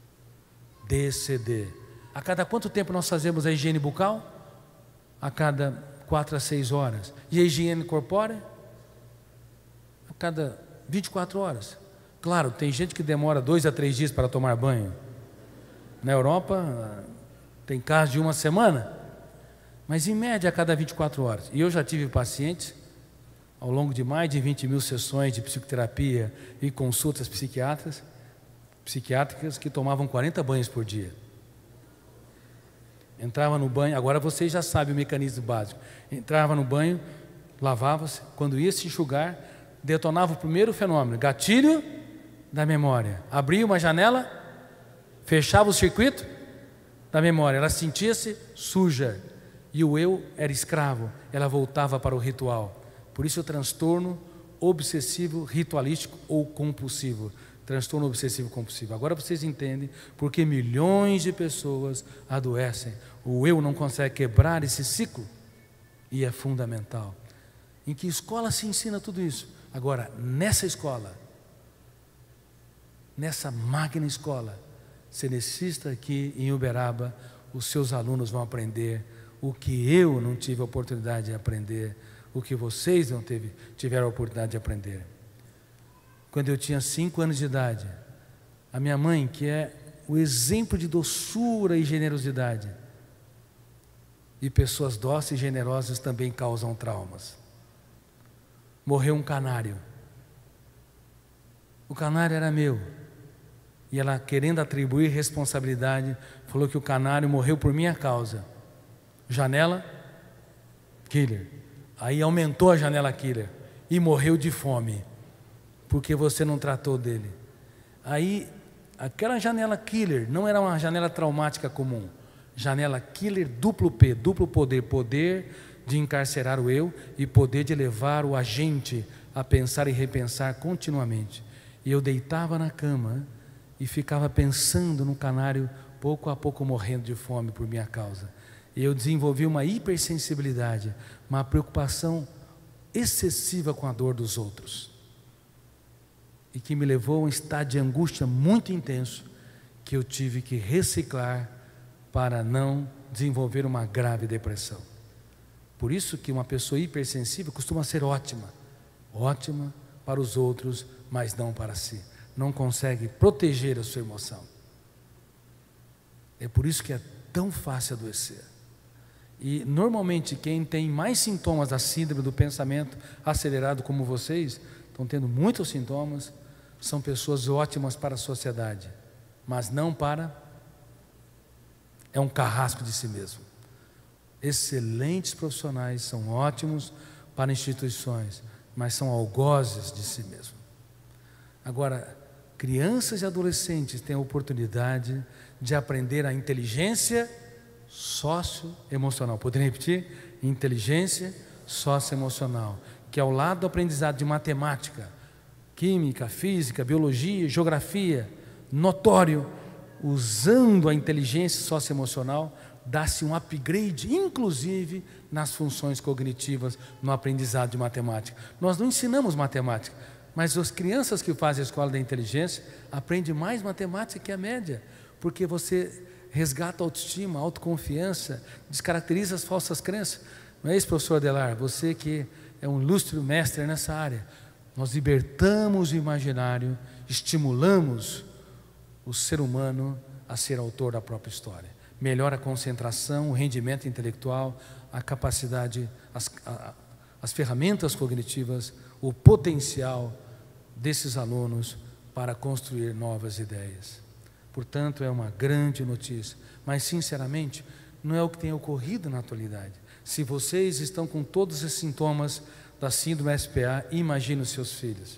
D C D. A cada quanto tempo nós fazemos a higiene bucal? A cada quatro a seis horas. E a higiene corpórea? A cada vinte e quatro horas. Claro, tem gente que demora dois a três dias para tomar banho. Na Europa, tem casos de uma semana. Mas em média a cada vinte e quatro horas. E eu já tive pacientes, ao longo de mais de vinte mil sessões de psicoterapia e consultas psiquiátricas, psiquiátricas que tomavam quarenta banhos por dia. Entrava no banho, agora vocês já sabem o mecanismo básico. Entrava no banho, lavava-se, quando ia se enxugar, detonava o primeiro fenômeno, gatilho da memória. Abria uma janela, fechava o circuito da memória, ela sentia-se suja e o eu era escravo, ela voltava para o ritual. Por isso o transtorno obsessivo ritualístico ou compulsivo. Transtorno obsessivo compulsivo. Agora vocês entendem porque milhões de pessoas adoecem. O eu não consegue quebrar esse ciclo e é fundamental. Em que escola se ensina tudo isso? Agora, nessa escola, nessa magna escola, você necessita que em Uberaba os seus alunos vão aprender o que eu não tive a oportunidade de aprender, o que vocês não teve, tiveram a oportunidade de aprender. Quando eu tinha cinco anos de idade, a minha mãe, que é o exemplo de doçura e generosidade, e pessoas dóceis e generosas também causam traumas. Morreu um canário. O canário era meu, e ela, querendo atribuir responsabilidade, falou que o canário morreu por minha causa. Janela killer. Aí aumentou a janela killer e morreu de fome, porque você não tratou dele. Aí aquela janela killer não era uma janela traumática comum. Janela killer duplo P, duplo poder, poder de encarcerar o eu e poder de levar o agente a pensar e repensar continuamente. E eu deitava na cama e ficava pensando no canário, pouco a pouco morrendo de fome por minha causa. E eu desenvolvi uma hipersensibilidade, uma preocupação excessiva com a dor dos outros, e que me levou a um estado de angústia muito intenso, que eu tive que reciclar para não desenvolver uma grave depressão. Por isso que uma pessoa hipersensível costuma ser ótima, ótima para os outros, mas não para si. Não consegue proteger a sua emoção. É por isso que é tão fácil adoecer. E normalmente quem tem mais sintomas da síndrome do pensamento acelerado, como vocês, estão tendo muitos sintomas, são pessoas ótimas para a sociedade, mas não para... É um carrasco de si mesmo. Excelentes profissionais, são ótimos para instituições, mas são algozes de si mesmo. Agora, crianças e adolescentes têm a oportunidade de aprender a inteligência socioemocional. Poderia repetir? Inteligência socioemocional, que é ao lado do aprendizado de matemática, química, física, biologia, geografia, notório, usando a inteligência socioemocional, dá-se um upgrade, inclusive nas funções cognitivas, no aprendizado de matemática. Nós não ensinamos matemática, mas as crianças que fazem a escola da inteligência aprendem mais matemática que a média, porque você resgata a autoestima, a autoconfiança, descaracteriza as falsas crenças. Não é isso, professor Adelar? Você que é um ilustre mestre nessa área. Nós libertamos o imaginário, estimulamos o ser humano a ser autor da própria história. Melhora a concentração, o rendimento intelectual, a capacidade, as, a, as ferramentas cognitivas, o potencial desses alunos para construir novas ideias. Portanto, é uma grande notícia, mas sinceramente, não é o que tem ocorrido na atualidade. Se vocês estão com todos esses sintomas da síndrome S P A, imagine os seus filhos.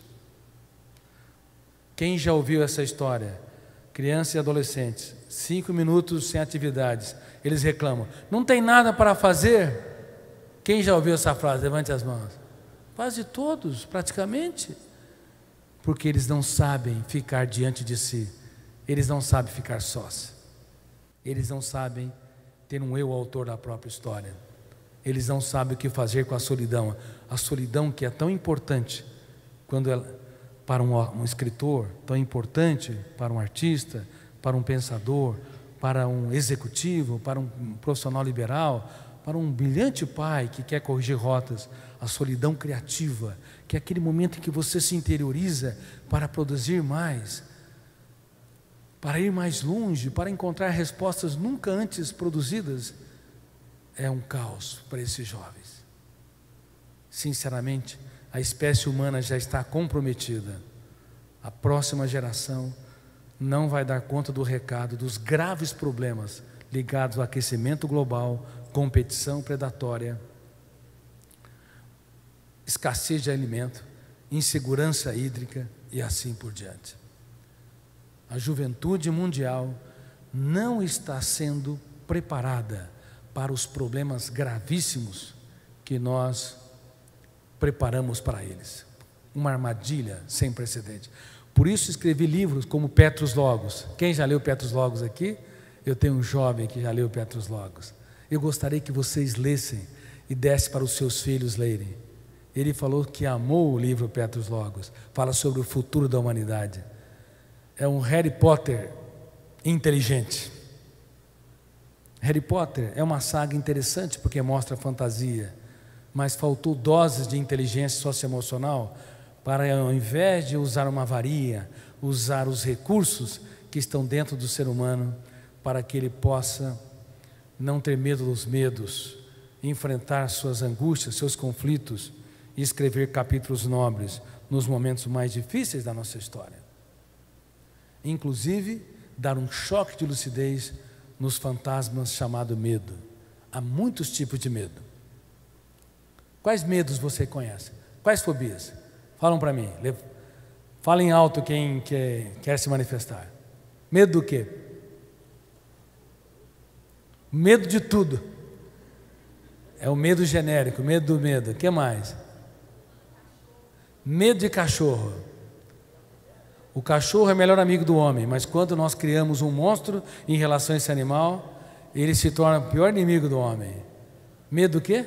Quem já ouviu essa história? Crianças e adolescentes, cinco minutos sem atividades, eles reclamam, não tem nada para fazer? Quem já ouviu essa frase? Levante as mãos. Quase todos, praticamente, porque eles não sabem ficar diante de si, eles não sabem ficar sós, eles não sabem ter um eu autor da própria história, eles não sabem o que fazer com a solidão, a solidão que é tão importante quando ela... para um, um escritor, tão importante para um artista, para um pensador, para um executivo, para um profissional liberal, para um brilhante pai que quer corrigir rotas, a solidão criativa, que é aquele momento em que você se interioriza para produzir mais, para ir mais longe, para encontrar respostas nunca antes produzidas, é um caos para esses jovens. Sinceramente, a espécie humana já está comprometida. A próxima geração não vai dar conta do recado dos graves problemas ligados ao aquecimento global, competição predatória, escassez de alimento, insegurança hídrica e assim por diante. A juventude mundial não está sendo preparada para os problemas gravíssimos que nós preparamos para eles. Uma armadilha sem precedente. Por isso escrevi livros como Petrus Logos. Quem já leu Petrus Logos aqui? Eu tenho um jovem que já leu Petrus Logos. Eu gostaria que vocês lessem e dessem para os seus filhos lerem. Ele falou que amou o livro Petrus Logos. Fala sobre o futuro da humanidade. É um Harry Potter inteligente. Harry Potter é uma saga interessante porque mostra fantasia, mas faltou doses de inteligência socioemocional para, ao invés de usar uma varinha, usar os recursos que estão dentro do ser humano para que ele possa não ter medo dos medos, enfrentar suas angústias, seus conflitos e escrever capítulos nobres nos momentos mais difíceis da nossa história. inclusive dar um choque de lucidez nos fantasmas chamado medo. Há muitos tipos de medo. Quais medos você conhece? Quais fobias? Falam para mim. Falem alto quem quer, quer se manifestar. Medo do quê? Medo de tudo. É o medo genérico, medo do medo. O que mais? Medo de cachorro. O cachorro é o melhor amigo do homem, mas quando nós criamos um monstro em relação a esse animal, ele se torna o pior inimigo do homem. Medo do quê?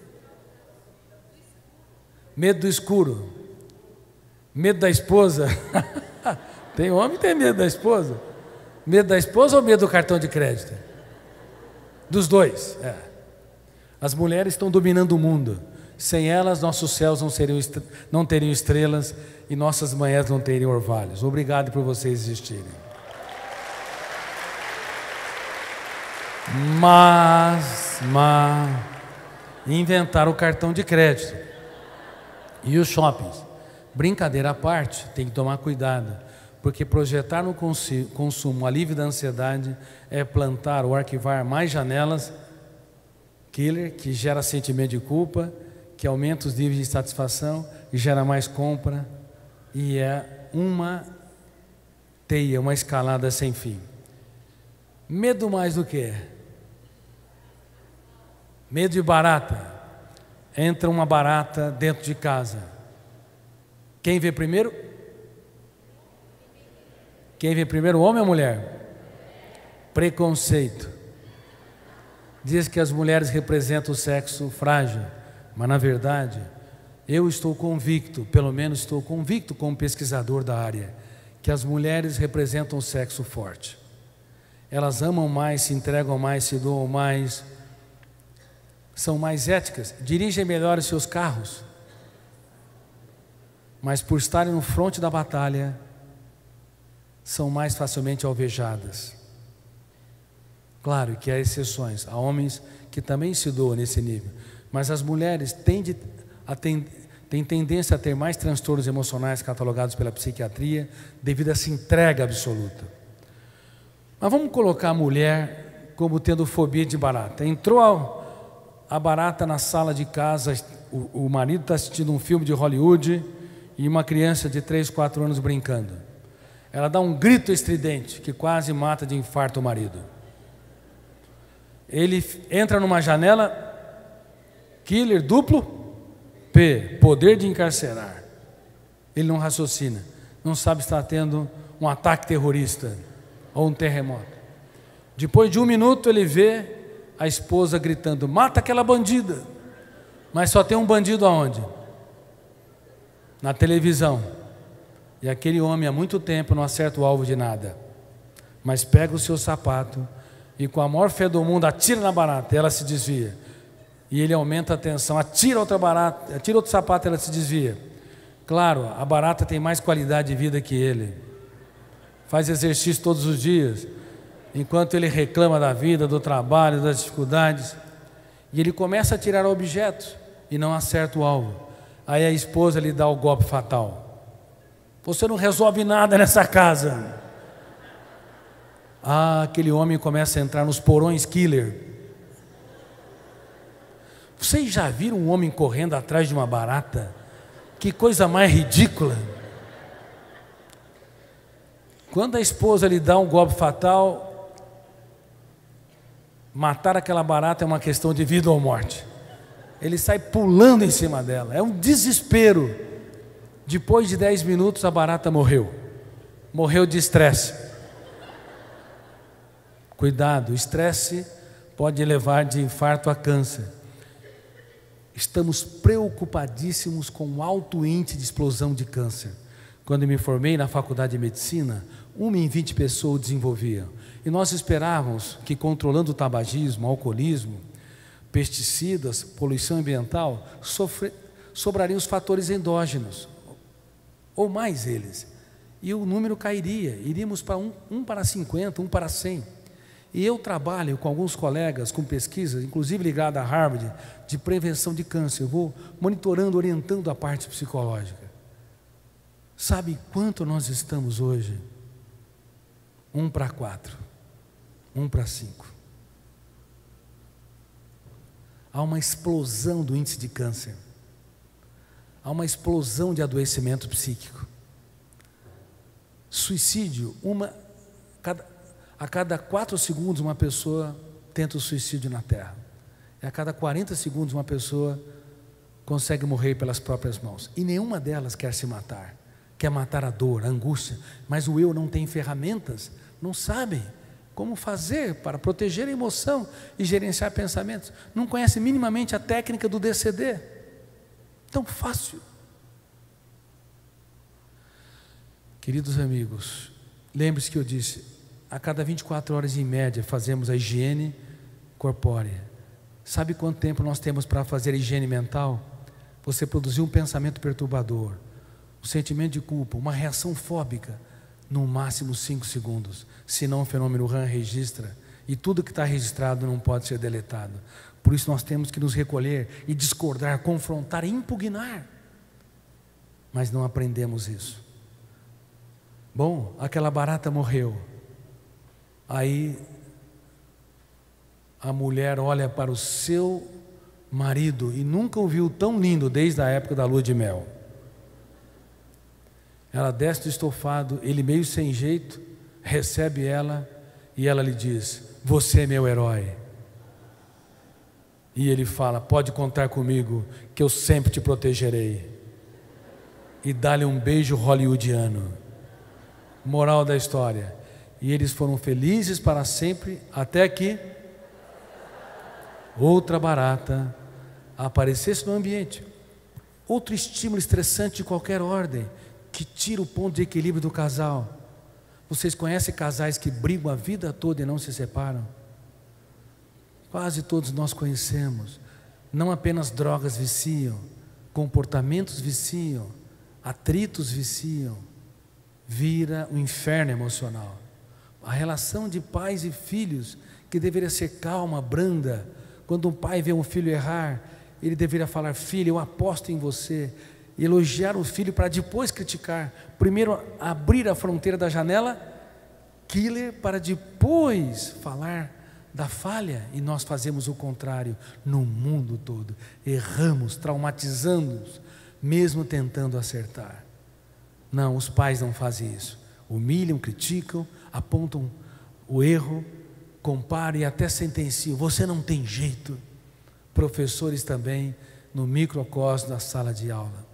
Medo do escuro. Medo da esposa. Tem homem que tem medo da esposa. Medo da esposa ou medo do cartão de crédito? Dos dois. É. As mulheres estão dominando o mundo. Sem elas, nossos céus não, seriam, não teriam estrelas e nossas manhãs não teriam orvalhos. Obrigado por vocês existirem. Mas, mas, inventaram o cartão de crédito e os shoppings. Brincadeira à parte, tem que tomar cuidado, porque projetar no consumo o alívio da ansiedade é plantar ou arquivar mais janelas killer, que gera sentimento de culpa, que aumenta os níveis de satisfação e gera mais compra, e é uma teia, uma escalada sem fim. Medo mais do que? Medo de barata. Entra uma barata dentro de casa. Quem vê primeiro? Quem vê primeiro, o homem ou a mulher? Preconceito. Diz que as mulheres representam o sexo frágil, mas na verdade, eu estou convicto, pelo menos estou convicto como pesquisador da área, que as mulheres representam o sexo forte. Elas amam mais, se entregam mais, se doam mais, são mais éticas, dirigem melhor os seus carros, mas por estarem no fronte da batalha, são mais facilmente alvejadas. Claro que há exceções, há homens que também se doam nesse nível, mas as mulheres tendem a, ten, têm tendência a ter mais transtornos emocionais catalogados pela psiquiatria devido a essa entrega absoluta. Mas vamos colocar a mulher como tendo fobia de barata. Entrou a, a barata na sala de casa, o, o marido está assistindo um filme de Hollywood e uma criança de três, quatro anos brincando. Ela dá um grito estridente que quase mata de infarto o marido. Ele entra numa janela, killer duplo, P, poder de encarcerar. Ele não raciocina, não sabe se está tendo um ataque terrorista ou um terremoto. Depois de um minuto ele vê a esposa gritando, mata aquela bandida. Mas só tem um bandido aonde? Na televisão. E aquele homem há muito tempo não acerta o alvo de nada, mas pega o seu sapato e com a maior fé do mundo atira na barata, ela se desvia. E ele aumenta a tensão, atira outra barata, atira outro sapato, ela se desvia. Claro, a barata tem mais qualidade de vida que ele. Faz exercício todos os dias, enquanto ele reclama da vida, do trabalho, das dificuldades. E ele começa a tirar objetos e não acerta o alvo. Aí a esposa lhe dá o golpe fatal. Você não resolve nada nessa casa. Ah, aquele homem começa a entrar nos porões killer. Vocês já viram um homem correndo atrás de uma barata? Que coisa mais ridícula. Quando a esposa lhe dá um golpe fatal, matar aquela barata é uma questão de vida ou morte. Ele sai pulando em cima dela, é um desespero. Depois de dez minutos a barata morreu. Morreu de estresse. Cuidado, o estresse pode levar de infarto a câncer. Estamos preocupadíssimos com o alto índice de explosão de câncer. Quando me formei na faculdade de medicina, uma em vinte pessoas desenvolviam. E nós esperávamos que controlando o tabagismo, o alcoolismo, pesticidas, poluição ambiental, sofre, sobrariam os fatores endógenos, ou mais eles. E o número cairia, iríamos para um, um para cinquenta, um para cem. E eu trabalho com alguns colegas, com pesquisas, inclusive ligada a Harvard, de prevenção de câncer. Eu vou monitorando, orientando a parte psicológica. Sabe quanto nós estamos hoje um para quatro, um para cinco. Há uma explosão do índice de câncer, há uma explosão de adoecimento psíquico. Suicídio, uma, cada, a cada quatro segundos uma pessoa tenta o suicídio na Terra, e a cada quarenta segundos uma pessoa consegue morrer pelas próprias mãos, e nenhuma delas quer se matar, quer matar a dor, a angústia, mas o eu não tem ferramentas, não sabe como fazer para proteger a emoção e gerenciar pensamentos, não conhece minimamente a técnica do D C D, tão fácil. Queridos amigos, lembre-se que eu disse, a cada vinte e quatro horas em média fazemos a higiene corpórea. Sabe quanto tempo nós temos para fazer a higiene mental? Você produziu um pensamento perturbador, um sentimento de culpa, uma reação fóbica, no máximo cinco segundos, senão o fenômeno RAM registra, e tudo que está registrado não pode ser deletado. Por isso nós temos que nos recolher e discordar, confrontar e impugnar, mas não aprendemos isso. Bom, aquela barata morreu, aí a mulher olha para o seu marido e nunca o viu tão lindo desde a época da lua de mel. Ela desce do estofado, ele meio sem jeito, recebe ela e ela lhe diz: você é meu herói. E ele fala: pode contar comigo, que eu sempre te protegerei. E dá-lhe um beijo hollywoodiano. Moral da história: e eles foram felizes para sempre, até que outra barata aparecesse no ambiente, outro estímulo estressante de qualquer ordem, que tira o ponto de equilíbrio do casal. Vocês conhecem casais que brigam a vida toda e não se separam? Quase todos nós conhecemos. Não apenas drogas viciam, comportamentos viciam, atritos viciam, vira um inferno emocional. A relação de pais e filhos, que deveria ser calma, branda, quando um pai vê um filho errar, ele deveria falar: filho, eu aposto em você, elogiar o filho para depois criticar, primeiro abrir a fronteira da janela killer para depois falar da falha. E nós fazemos o contrário no mundo todo, erramos, traumatizamos, mesmo tentando acertar. Não, os pais não fazem isso, humilham, criticam, apontam o erro, comparam e até sentenciam: você não tem jeito. Professores também, no microcosmo da sala de aula.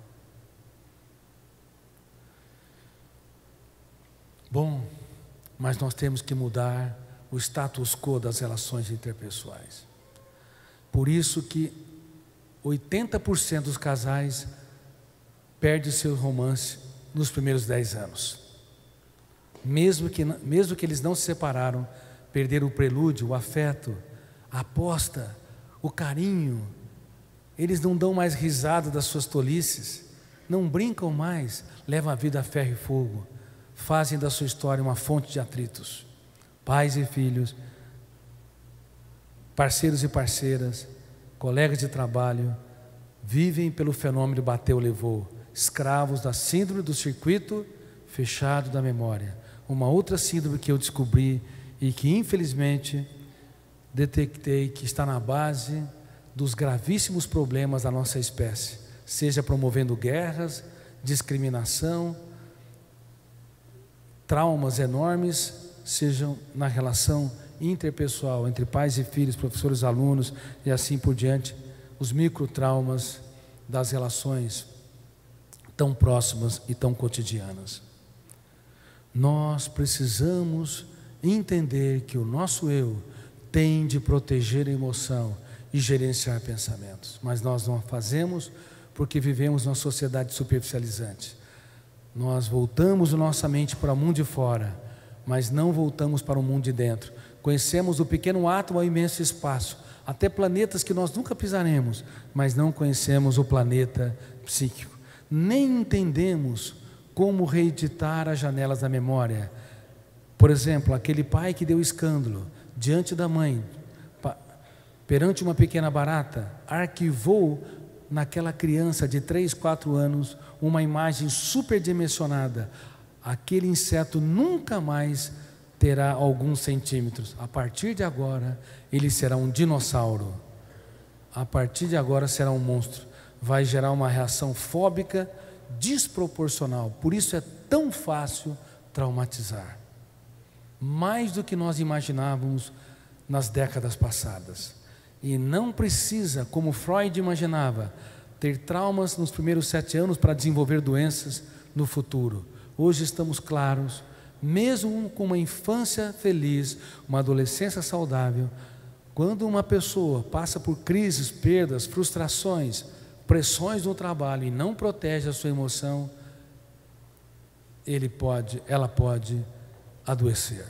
Bom, mas nós temos que mudar o status quo das relações interpessoais. Por isso que oitenta por cento dos casais perdem seu romance nos primeiros dez anos. Mesmo que, mesmo que eles não se separaram, perderam o prelúdio, o afeto, a aposta, o carinho. Eles não dão mais risada das suas tolices, não brincam mais, levam a vida a ferro e fogo, fazem da sua história uma fonte de atritos. Pais e filhos, parceiros e parceiras, colegas de trabalho, vivem pelo fenômeno bateu-levou, escravos da síndrome do circuito fechado da memória. Uma outra síndrome que eu descobri e que infelizmente detectei que está na base dos gravíssimos problemas da nossa espécie, seja promovendo guerras, discriminação, traumas enormes, sejam na relação interpessoal entre pais e filhos, professores, alunos e assim por diante, os microtraumas das relações tão próximas e tão cotidianas. Nós precisamos entender que o nosso eu tem de proteger a emoção e gerenciar pensamentos, mas nós não fazemos porque vivemos numa sociedade superficializante. Nós voltamos nossa mente para o mundo de fora, mas não voltamos para o mundo de dentro. Conhecemos o pequeno átomo ao imenso espaço, até planetas que nós nunca pisaremos, mas não conhecemos o planeta psíquico. Nem entendemos como reeditar as janelas da memória. Por exemplo, aquele pai que deu escândalo diante da mãe, perante uma pequena barata, arquivou naquela criança de três, quatro anos uma imagem superdimensionada. Aquele inseto nunca mais terá alguns centímetros. A partir de agora, ele será um dinossauro. A partir de agora será um monstro. Vai gerar uma reação fóbica desproporcional. Por isso é tão fácil traumatizar. Mais do que nós imaginávamos nas décadas passadas. E não precisa, como Freud imaginava, ter traumas nos primeiros sete anos para desenvolver doenças no futuro. Hoje estamos claros, mesmo com uma infância feliz, uma adolescência saudável, quando uma pessoa passa por crises, perdas, frustrações, pressões no trabalho e não protege a sua emoção, ele pode, ela pode adoecer.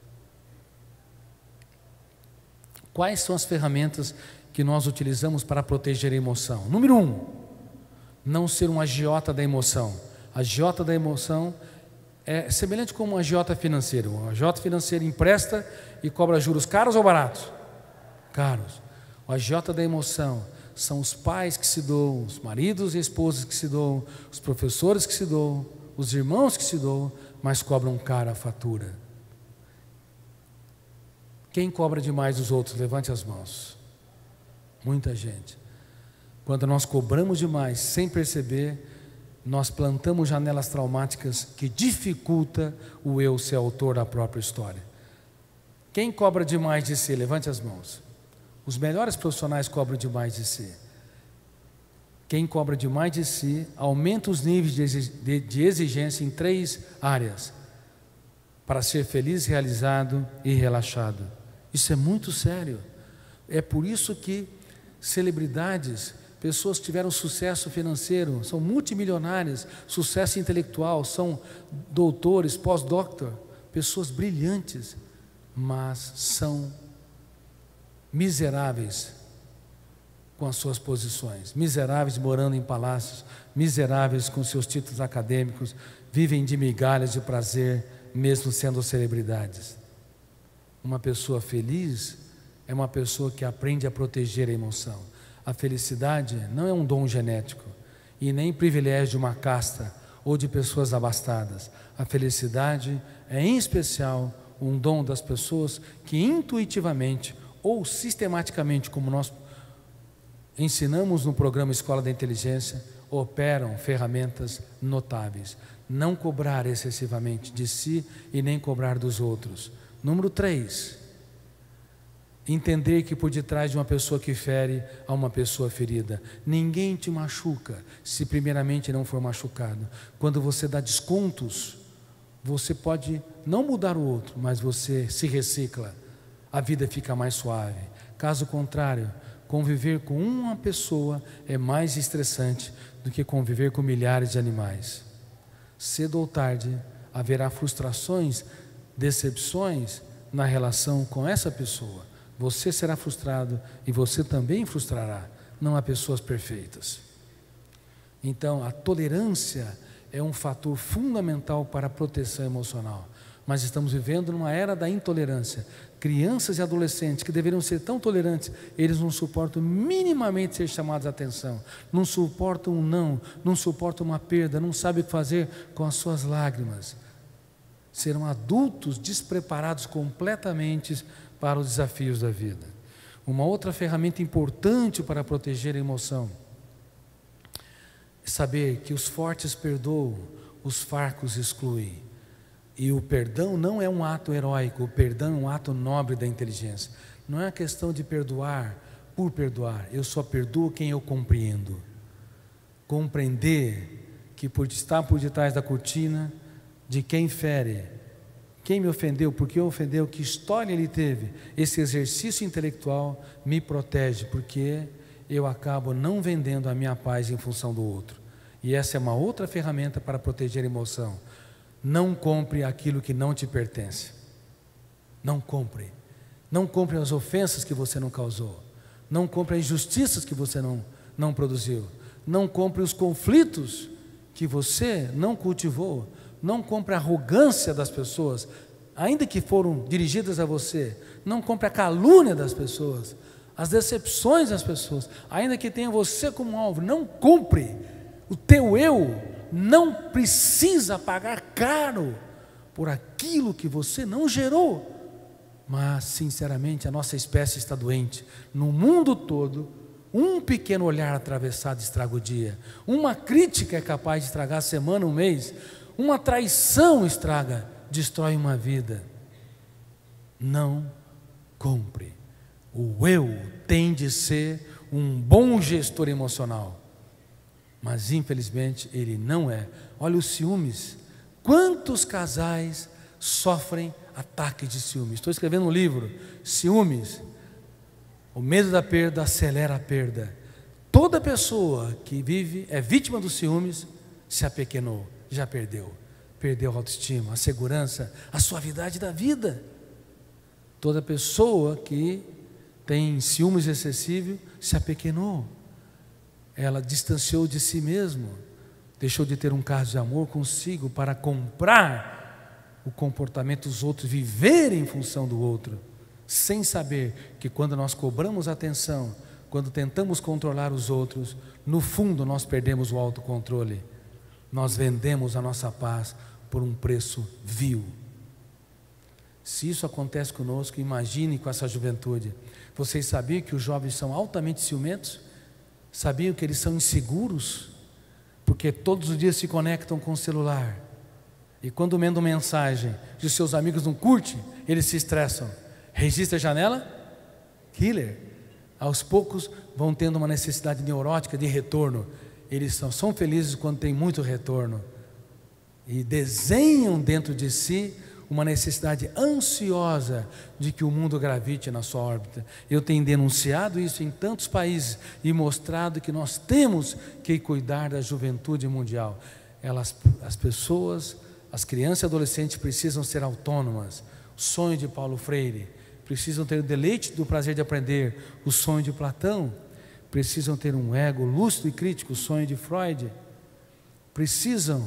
Quais são as ferramentas que nós utilizamos para proteger a emoção? Número um, não ser um agiota da emoção. Agiota da emoção é semelhante como um agiota financeiro. Um agiota financeiro empresta e cobra juros caros ou baratos? Caros. O agiota da emoção são os pais que se doam, os maridos e esposas que se doam, os professores que se doam, os irmãos que se doam, mas cobram caro a fatura. Quem cobra demais dos outros? Levante as mãos. Muita gente. Quando nós cobramos demais sem perceber, nós plantamos janelas traumáticas que dificultam o eu ser autor da própria história. Quem cobra demais de si? Levante as mãos. Os melhores profissionais cobram demais de si. Quem cobra demais de si aumenta os níveis de exigência em três áreas para ser feliz, realizado e relaxado. Isso é muito sério. É por isso que celebridades, pessoas que tiveram sucesso financeiro, são multimilionárias, sucesso intelectual, são doutores, pós-doutor, pessoas brilhantes, mas são miseráveis com as suas posições, miseráveis morando em palácios, miseráveis com seus títulos acadêmicos, vivem de migalhas de prazer, mesmo sendo celebridades. Uma pessoa feliz é uma pessoa que aprende a proteger a emoção. A felicidade não é um dom genético e nem privilégio de uma casta ou de pessoas abastadas. A felicidade é, em especial, um dom das pessoas que intuitivamente ou sistematicamente, como nós ensinamos no programa Escola da Inteligência, operam ferramentas notáveis. Não cobrar excessivamente de si e nem cobrar dos outros. Número três, entender que por detrás de uma pessoa que fere, há uma pessoa ferida. Ninguém te machuca se primeiramente não for machucado. Quando você dá descontos, você pode não mudar o outro, mas você se recicla. A vida fica mais suave. Caso contrário, conviver com uma pessoa é mais estressante do que conviver com milhares de animais. Cedo ou tarde, haverá frustrações, decepções na relação com essa pessoa. Você será frustrado e você também frustrará. Não há pessoas perfeitas. Então, a tolerância é um fator fundamental para a proteção emocional. Mas estamos vivendo numa era da intolerância. Crianças e adolescentes que deveriam ser tão tolerantes, eles não suportam minimamente ser chamados a atenção, não suportam um não, não suportam uma perda, não sabem o que fazer com as suas lágrimas. Serão adultos despreparados completamente para os desafios da vida. Uma outra ferramenta importante para proteger a emoção é saber que os fortes perdoam, os fracos excluem. E o perdão não é um ato heróico, o perdão é um ato nobre da inteligência. Não é uma questão de perdoar por perdoar, eu só perdoo quem eu compreendo. Compreender que por estar por detrás da cortina de quem fere, quem me ofendeu, por que ofendeu, que história ele teve, esse exercício intelectual me protege, porque eu acabo não vendendo a minha paz em função do outro. E essa é uma outra ferramenta para proteger a emoção. Não compre aquilo que não te pertence. Não compre. Não compre as ofensas que você não causou. Não compre as injustiças que você não, não produziu. Não compre os conflitos que você não cultivou. Não compre a arrogância das pessoas, ainda que foram dirigidas a você. Não compre a calúnia das pessoas, as decepções das pessoas, ainda que tenha você como alvo. Não compre. O teu eu não precisa pagar caro por aquilo que você não gerou. Mas, sinceramente, a nossa espécie está doente. No mundo todo, um pequeno olhar atravessado estraga o dia. Uma crítica é capaz de estragar a semana, um mês. Uma traição estraga, destrói uma vida. Não compre. O eu tem de ser um bom gestor emocional. Mas, infelizmente, ele não é. Olha os ciúmes. Quantos casais sofrem ataques de ciúmes? Estou escrevendo um livro, Ciúmes. O medo da perda acelera a perda. Toda pessoa que vive, é vítima dos ciúmes, se apequenou, já perdeu. Perdeu a autoestima, a segurança, a suavidade da vida. Toda pessoa que tem ciúmes excessivos se apequenou. Ela distanciou de si mesmo, deixou de ter um caso de amor consigo para comprar o comportamento dos outros, viver em função do outro, sem saber que quando nós cobramos atenção, quando tentamos controlar os outros, no fundo nós perdemos o autocontrole. Nós vendemos a nossa paz por um preço vil. Se isso acontece conosco, imagine com essa juventude. Vocês sabiam que os jovens são altamente ciumentos? Sabiam que eles são inseguros? Porque todos os dias se conectam com o celular. E quando mandam mensagem e os seus amigos não curtem, eles se estressam. Registra a janela? Killer. Aos poucos vão tendo uma necessidade neurótica de retorno. Eles são, são felizes quando tem muito retorno. E desenham dentro de si uma necessidade ansiosa de que o mundo gravite na sua órbita. Eu tenho denunciado isso em tantos países e mostrado que nós temos que cuidar da juventude mundial. Elas, as pessoas, as crianças e adolescentes precisam ser autônomas. O sonho de Paulo Freire. Precisam ter o deleite do prazer de aprender. O sonho de Platão. Precisam ter um ego lúcido e crítico. O sonho de Freud. Precisam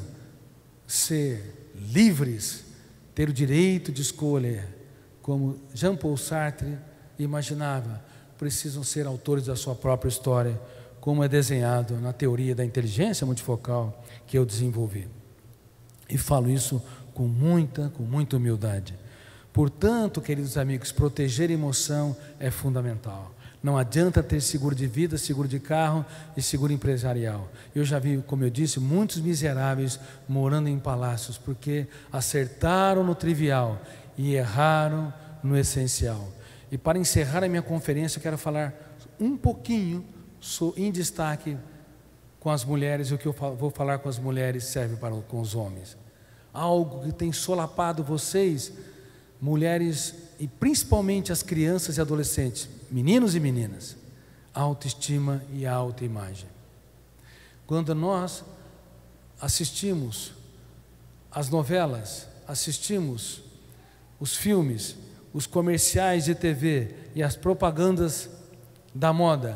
ser livres, ter o direito de escolha, como Jean-Paul Sartre imaginava. Precisam ser autores da sua própria história, como é desenhado na teoria da inteligência multifocal que eu desenvolvi. E falo isso com muita, com muita humildade. Portanto, queridos amigos, proteger a emoção é fundamental. Não adianta ter seguro de vida, seguro de carro e seguro empresarial. Eu já vi, como eu disse, muitos miseráveis morando em palácios, porque acertaram no trivial e erraram no essencial. E para encerrar a minha conferência, eu quero falar um pouquinho, em destaque, com as mulheres, e o que eu vou falar com as mulheres serve para com os homens. Algo que tem solapado vocês, mulheres, e principalmente as crianças e adolescentes, meninos e meninas, autoestima e autoimagem. Quando nós assistimos as novelas, assistimos os filmes, os comerciais de T V e as propagandas da moda,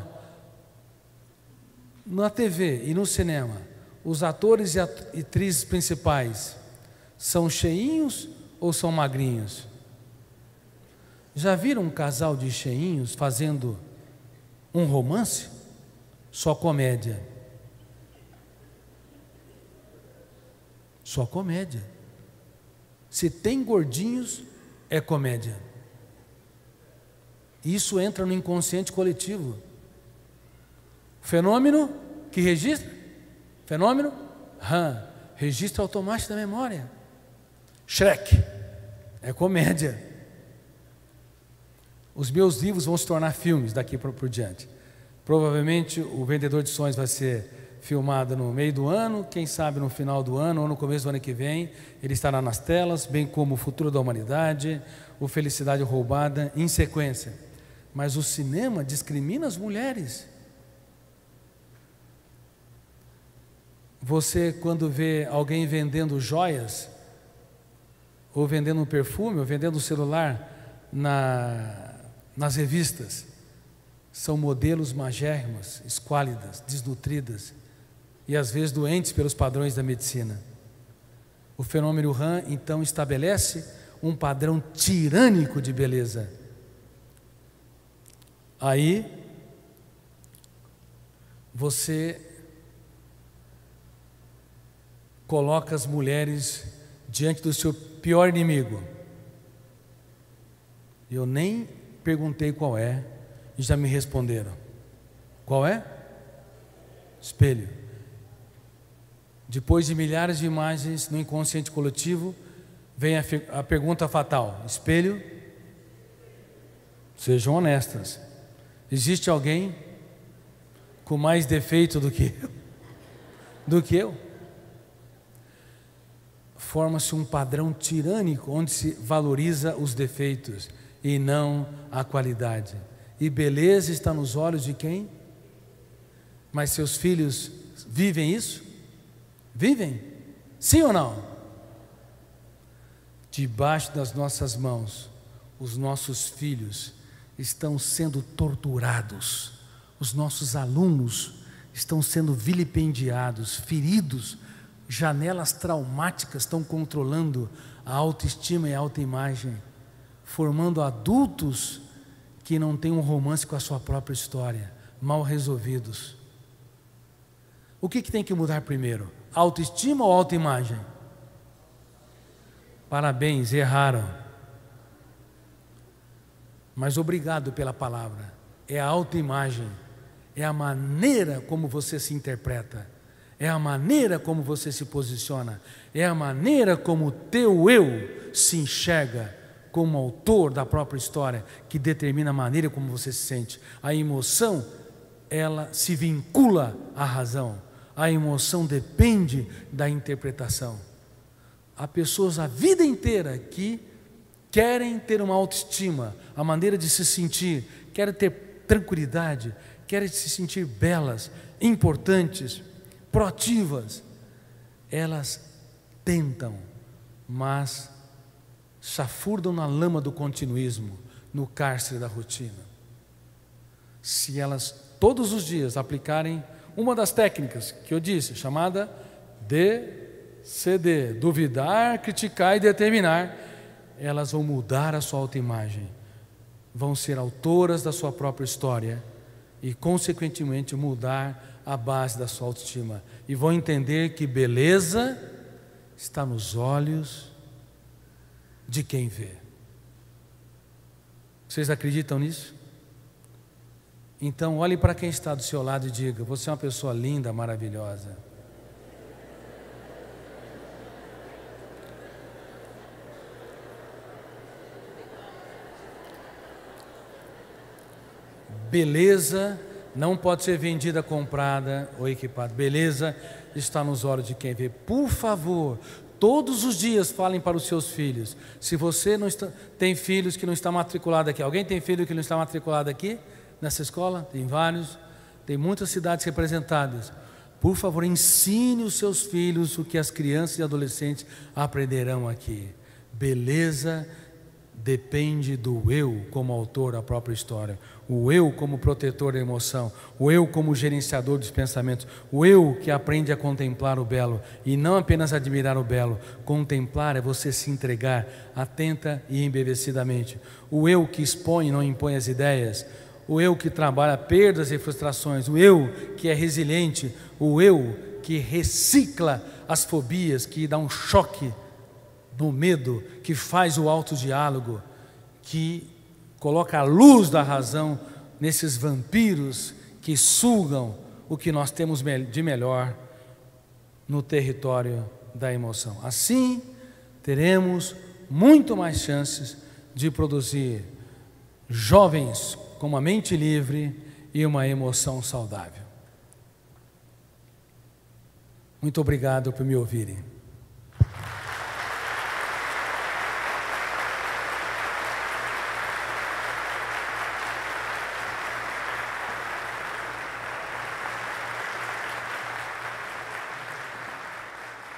na T V e no cinema, os atores e atrizes principais são cheinhos ou são magrinhos? Já viram um casal de cheinhos fazendo um romance? Só comédia. Só comédia. Se tem gordinhos, é comédia. Isso entra no inconsciente coletivo. Fenômeno que registra? Fenômeno? RAM. Registro automático da memória. Shrek. É comédia. Os meus livros vão se tornar filmes daqui por, por diante. Provavelmente o Vendedor de Sonhos vai ser filmado no meio do ano, quem sabe no final do ano ou no começo do ano que vem. Ele estará nas telas, bem como o Futuro da Humanidade, o Felicidade Roubada, em sequência. Mas o cinema discrimina as mulheres. Você, quando vê alguém vendendo joias, ou vendendo um perfume, ou vendendo um celular na... nas revistas, são modelos magérrimas, esquálidas, desnutridas e às vezes doentes pelos padrões da medicina. O fenômeno RAM então estabelece um padrão tirânico de beleza. Aí você coloca as mulheres diante do seu pior inimigo. Eu nem perguntei qual é, e já me responderam. Qual é? Espelho. Depois de milhares de imagens no inconsciente coletivo, vem a, a pergunta fatal: espelho? Sejam honestas. Existe alguém com mais defeito do que eu? Do que eu? Forma-se um padrão tirânico onde se valoriza os defeitos e não a qualidade. E beleza está nos olhos de quem? Mas seus filhos vivem isso? Vivem? Sim ou não? Debaixo das nossas mãos, os nossos filhos estão sendo torturados, os nossos alunos estão sendo vilipendiados, feridos, janelas traumáticas estão controlando a autoestima e a autoimagem, formando adultos que não têm um romance com a sua própria história, mal resolvidos. O que, que tem que mudar primeiro? Autoestima ou autoimagem? Parabéns, erraram. Mas obrigado pela palavra. É a autoimagem, é a maneira como você se interpreta, é a maneira como você se posiciona, é a maneira como o teu eu se enxerga como autor da própria história, que determina a maneira como você se sente. A emoção, ela se vincula à razão. A emoção depende da interpretação. Há pessoas a vida inteira que querem ter uma autoestima, a maneira de se sentir, querem ter tranquilidade, querem se sentir belas, importantes, proativas. Elas tentam, mas chafurdam na lama do continuismo, no cárcere da rotina. Se elas todos os dias aplicarem uma das técnicas que eu disse, chamada D C D, duvidar, criticar e determinar, elas vão mudar a sua autoimagem, vão ser autoras da sua própria história e, consequentemente, mudar a base da sua autoestima. E vão entender que beleza está nos olhos de quem vê. Vocês acreditam nisso? Então, olhe para quem está do seu lado e diga: você é uma pessoa linda, maravilhosa. Beleza não pode ser vendida, comprada ou equipada. Beleza está nos olhos de quem vê. Por favor, todos os dias falem para os seus filhos. Se você não está, tem filhos que não estão matriculados aqui. Alguém tem filho que não está matriculado aqui nessa escola? Tem vários. Tem muitas cidades representadas. Por favor, ensine os seus filhos o que as crianças e adolescentes aprenderão aqui. Beleza depende do eu como autor da própria história, o eu como protetor da emoção, o eu como gerenciador dos pensamentos, o eu que aprende a contemplar o belo e não apenas admirar o belo. Contemplar é você se entregar atenta e embevecidamente. O eu que expõe e não impõe as ideias, o eu que trabalha perdas e frustrações, o eu que é resiliente, o eu que recicla as fobias, que dá um choque no medo, que faz o autodiálogo, que coloca a luz da razão nesses vampiros que sugam o que nós temos de melhor no território da emoção. Assim, teremos muito mais chances de produzir jovens com uma mente livre e uma emoção saudável. Muito obrigado por me ouvirem.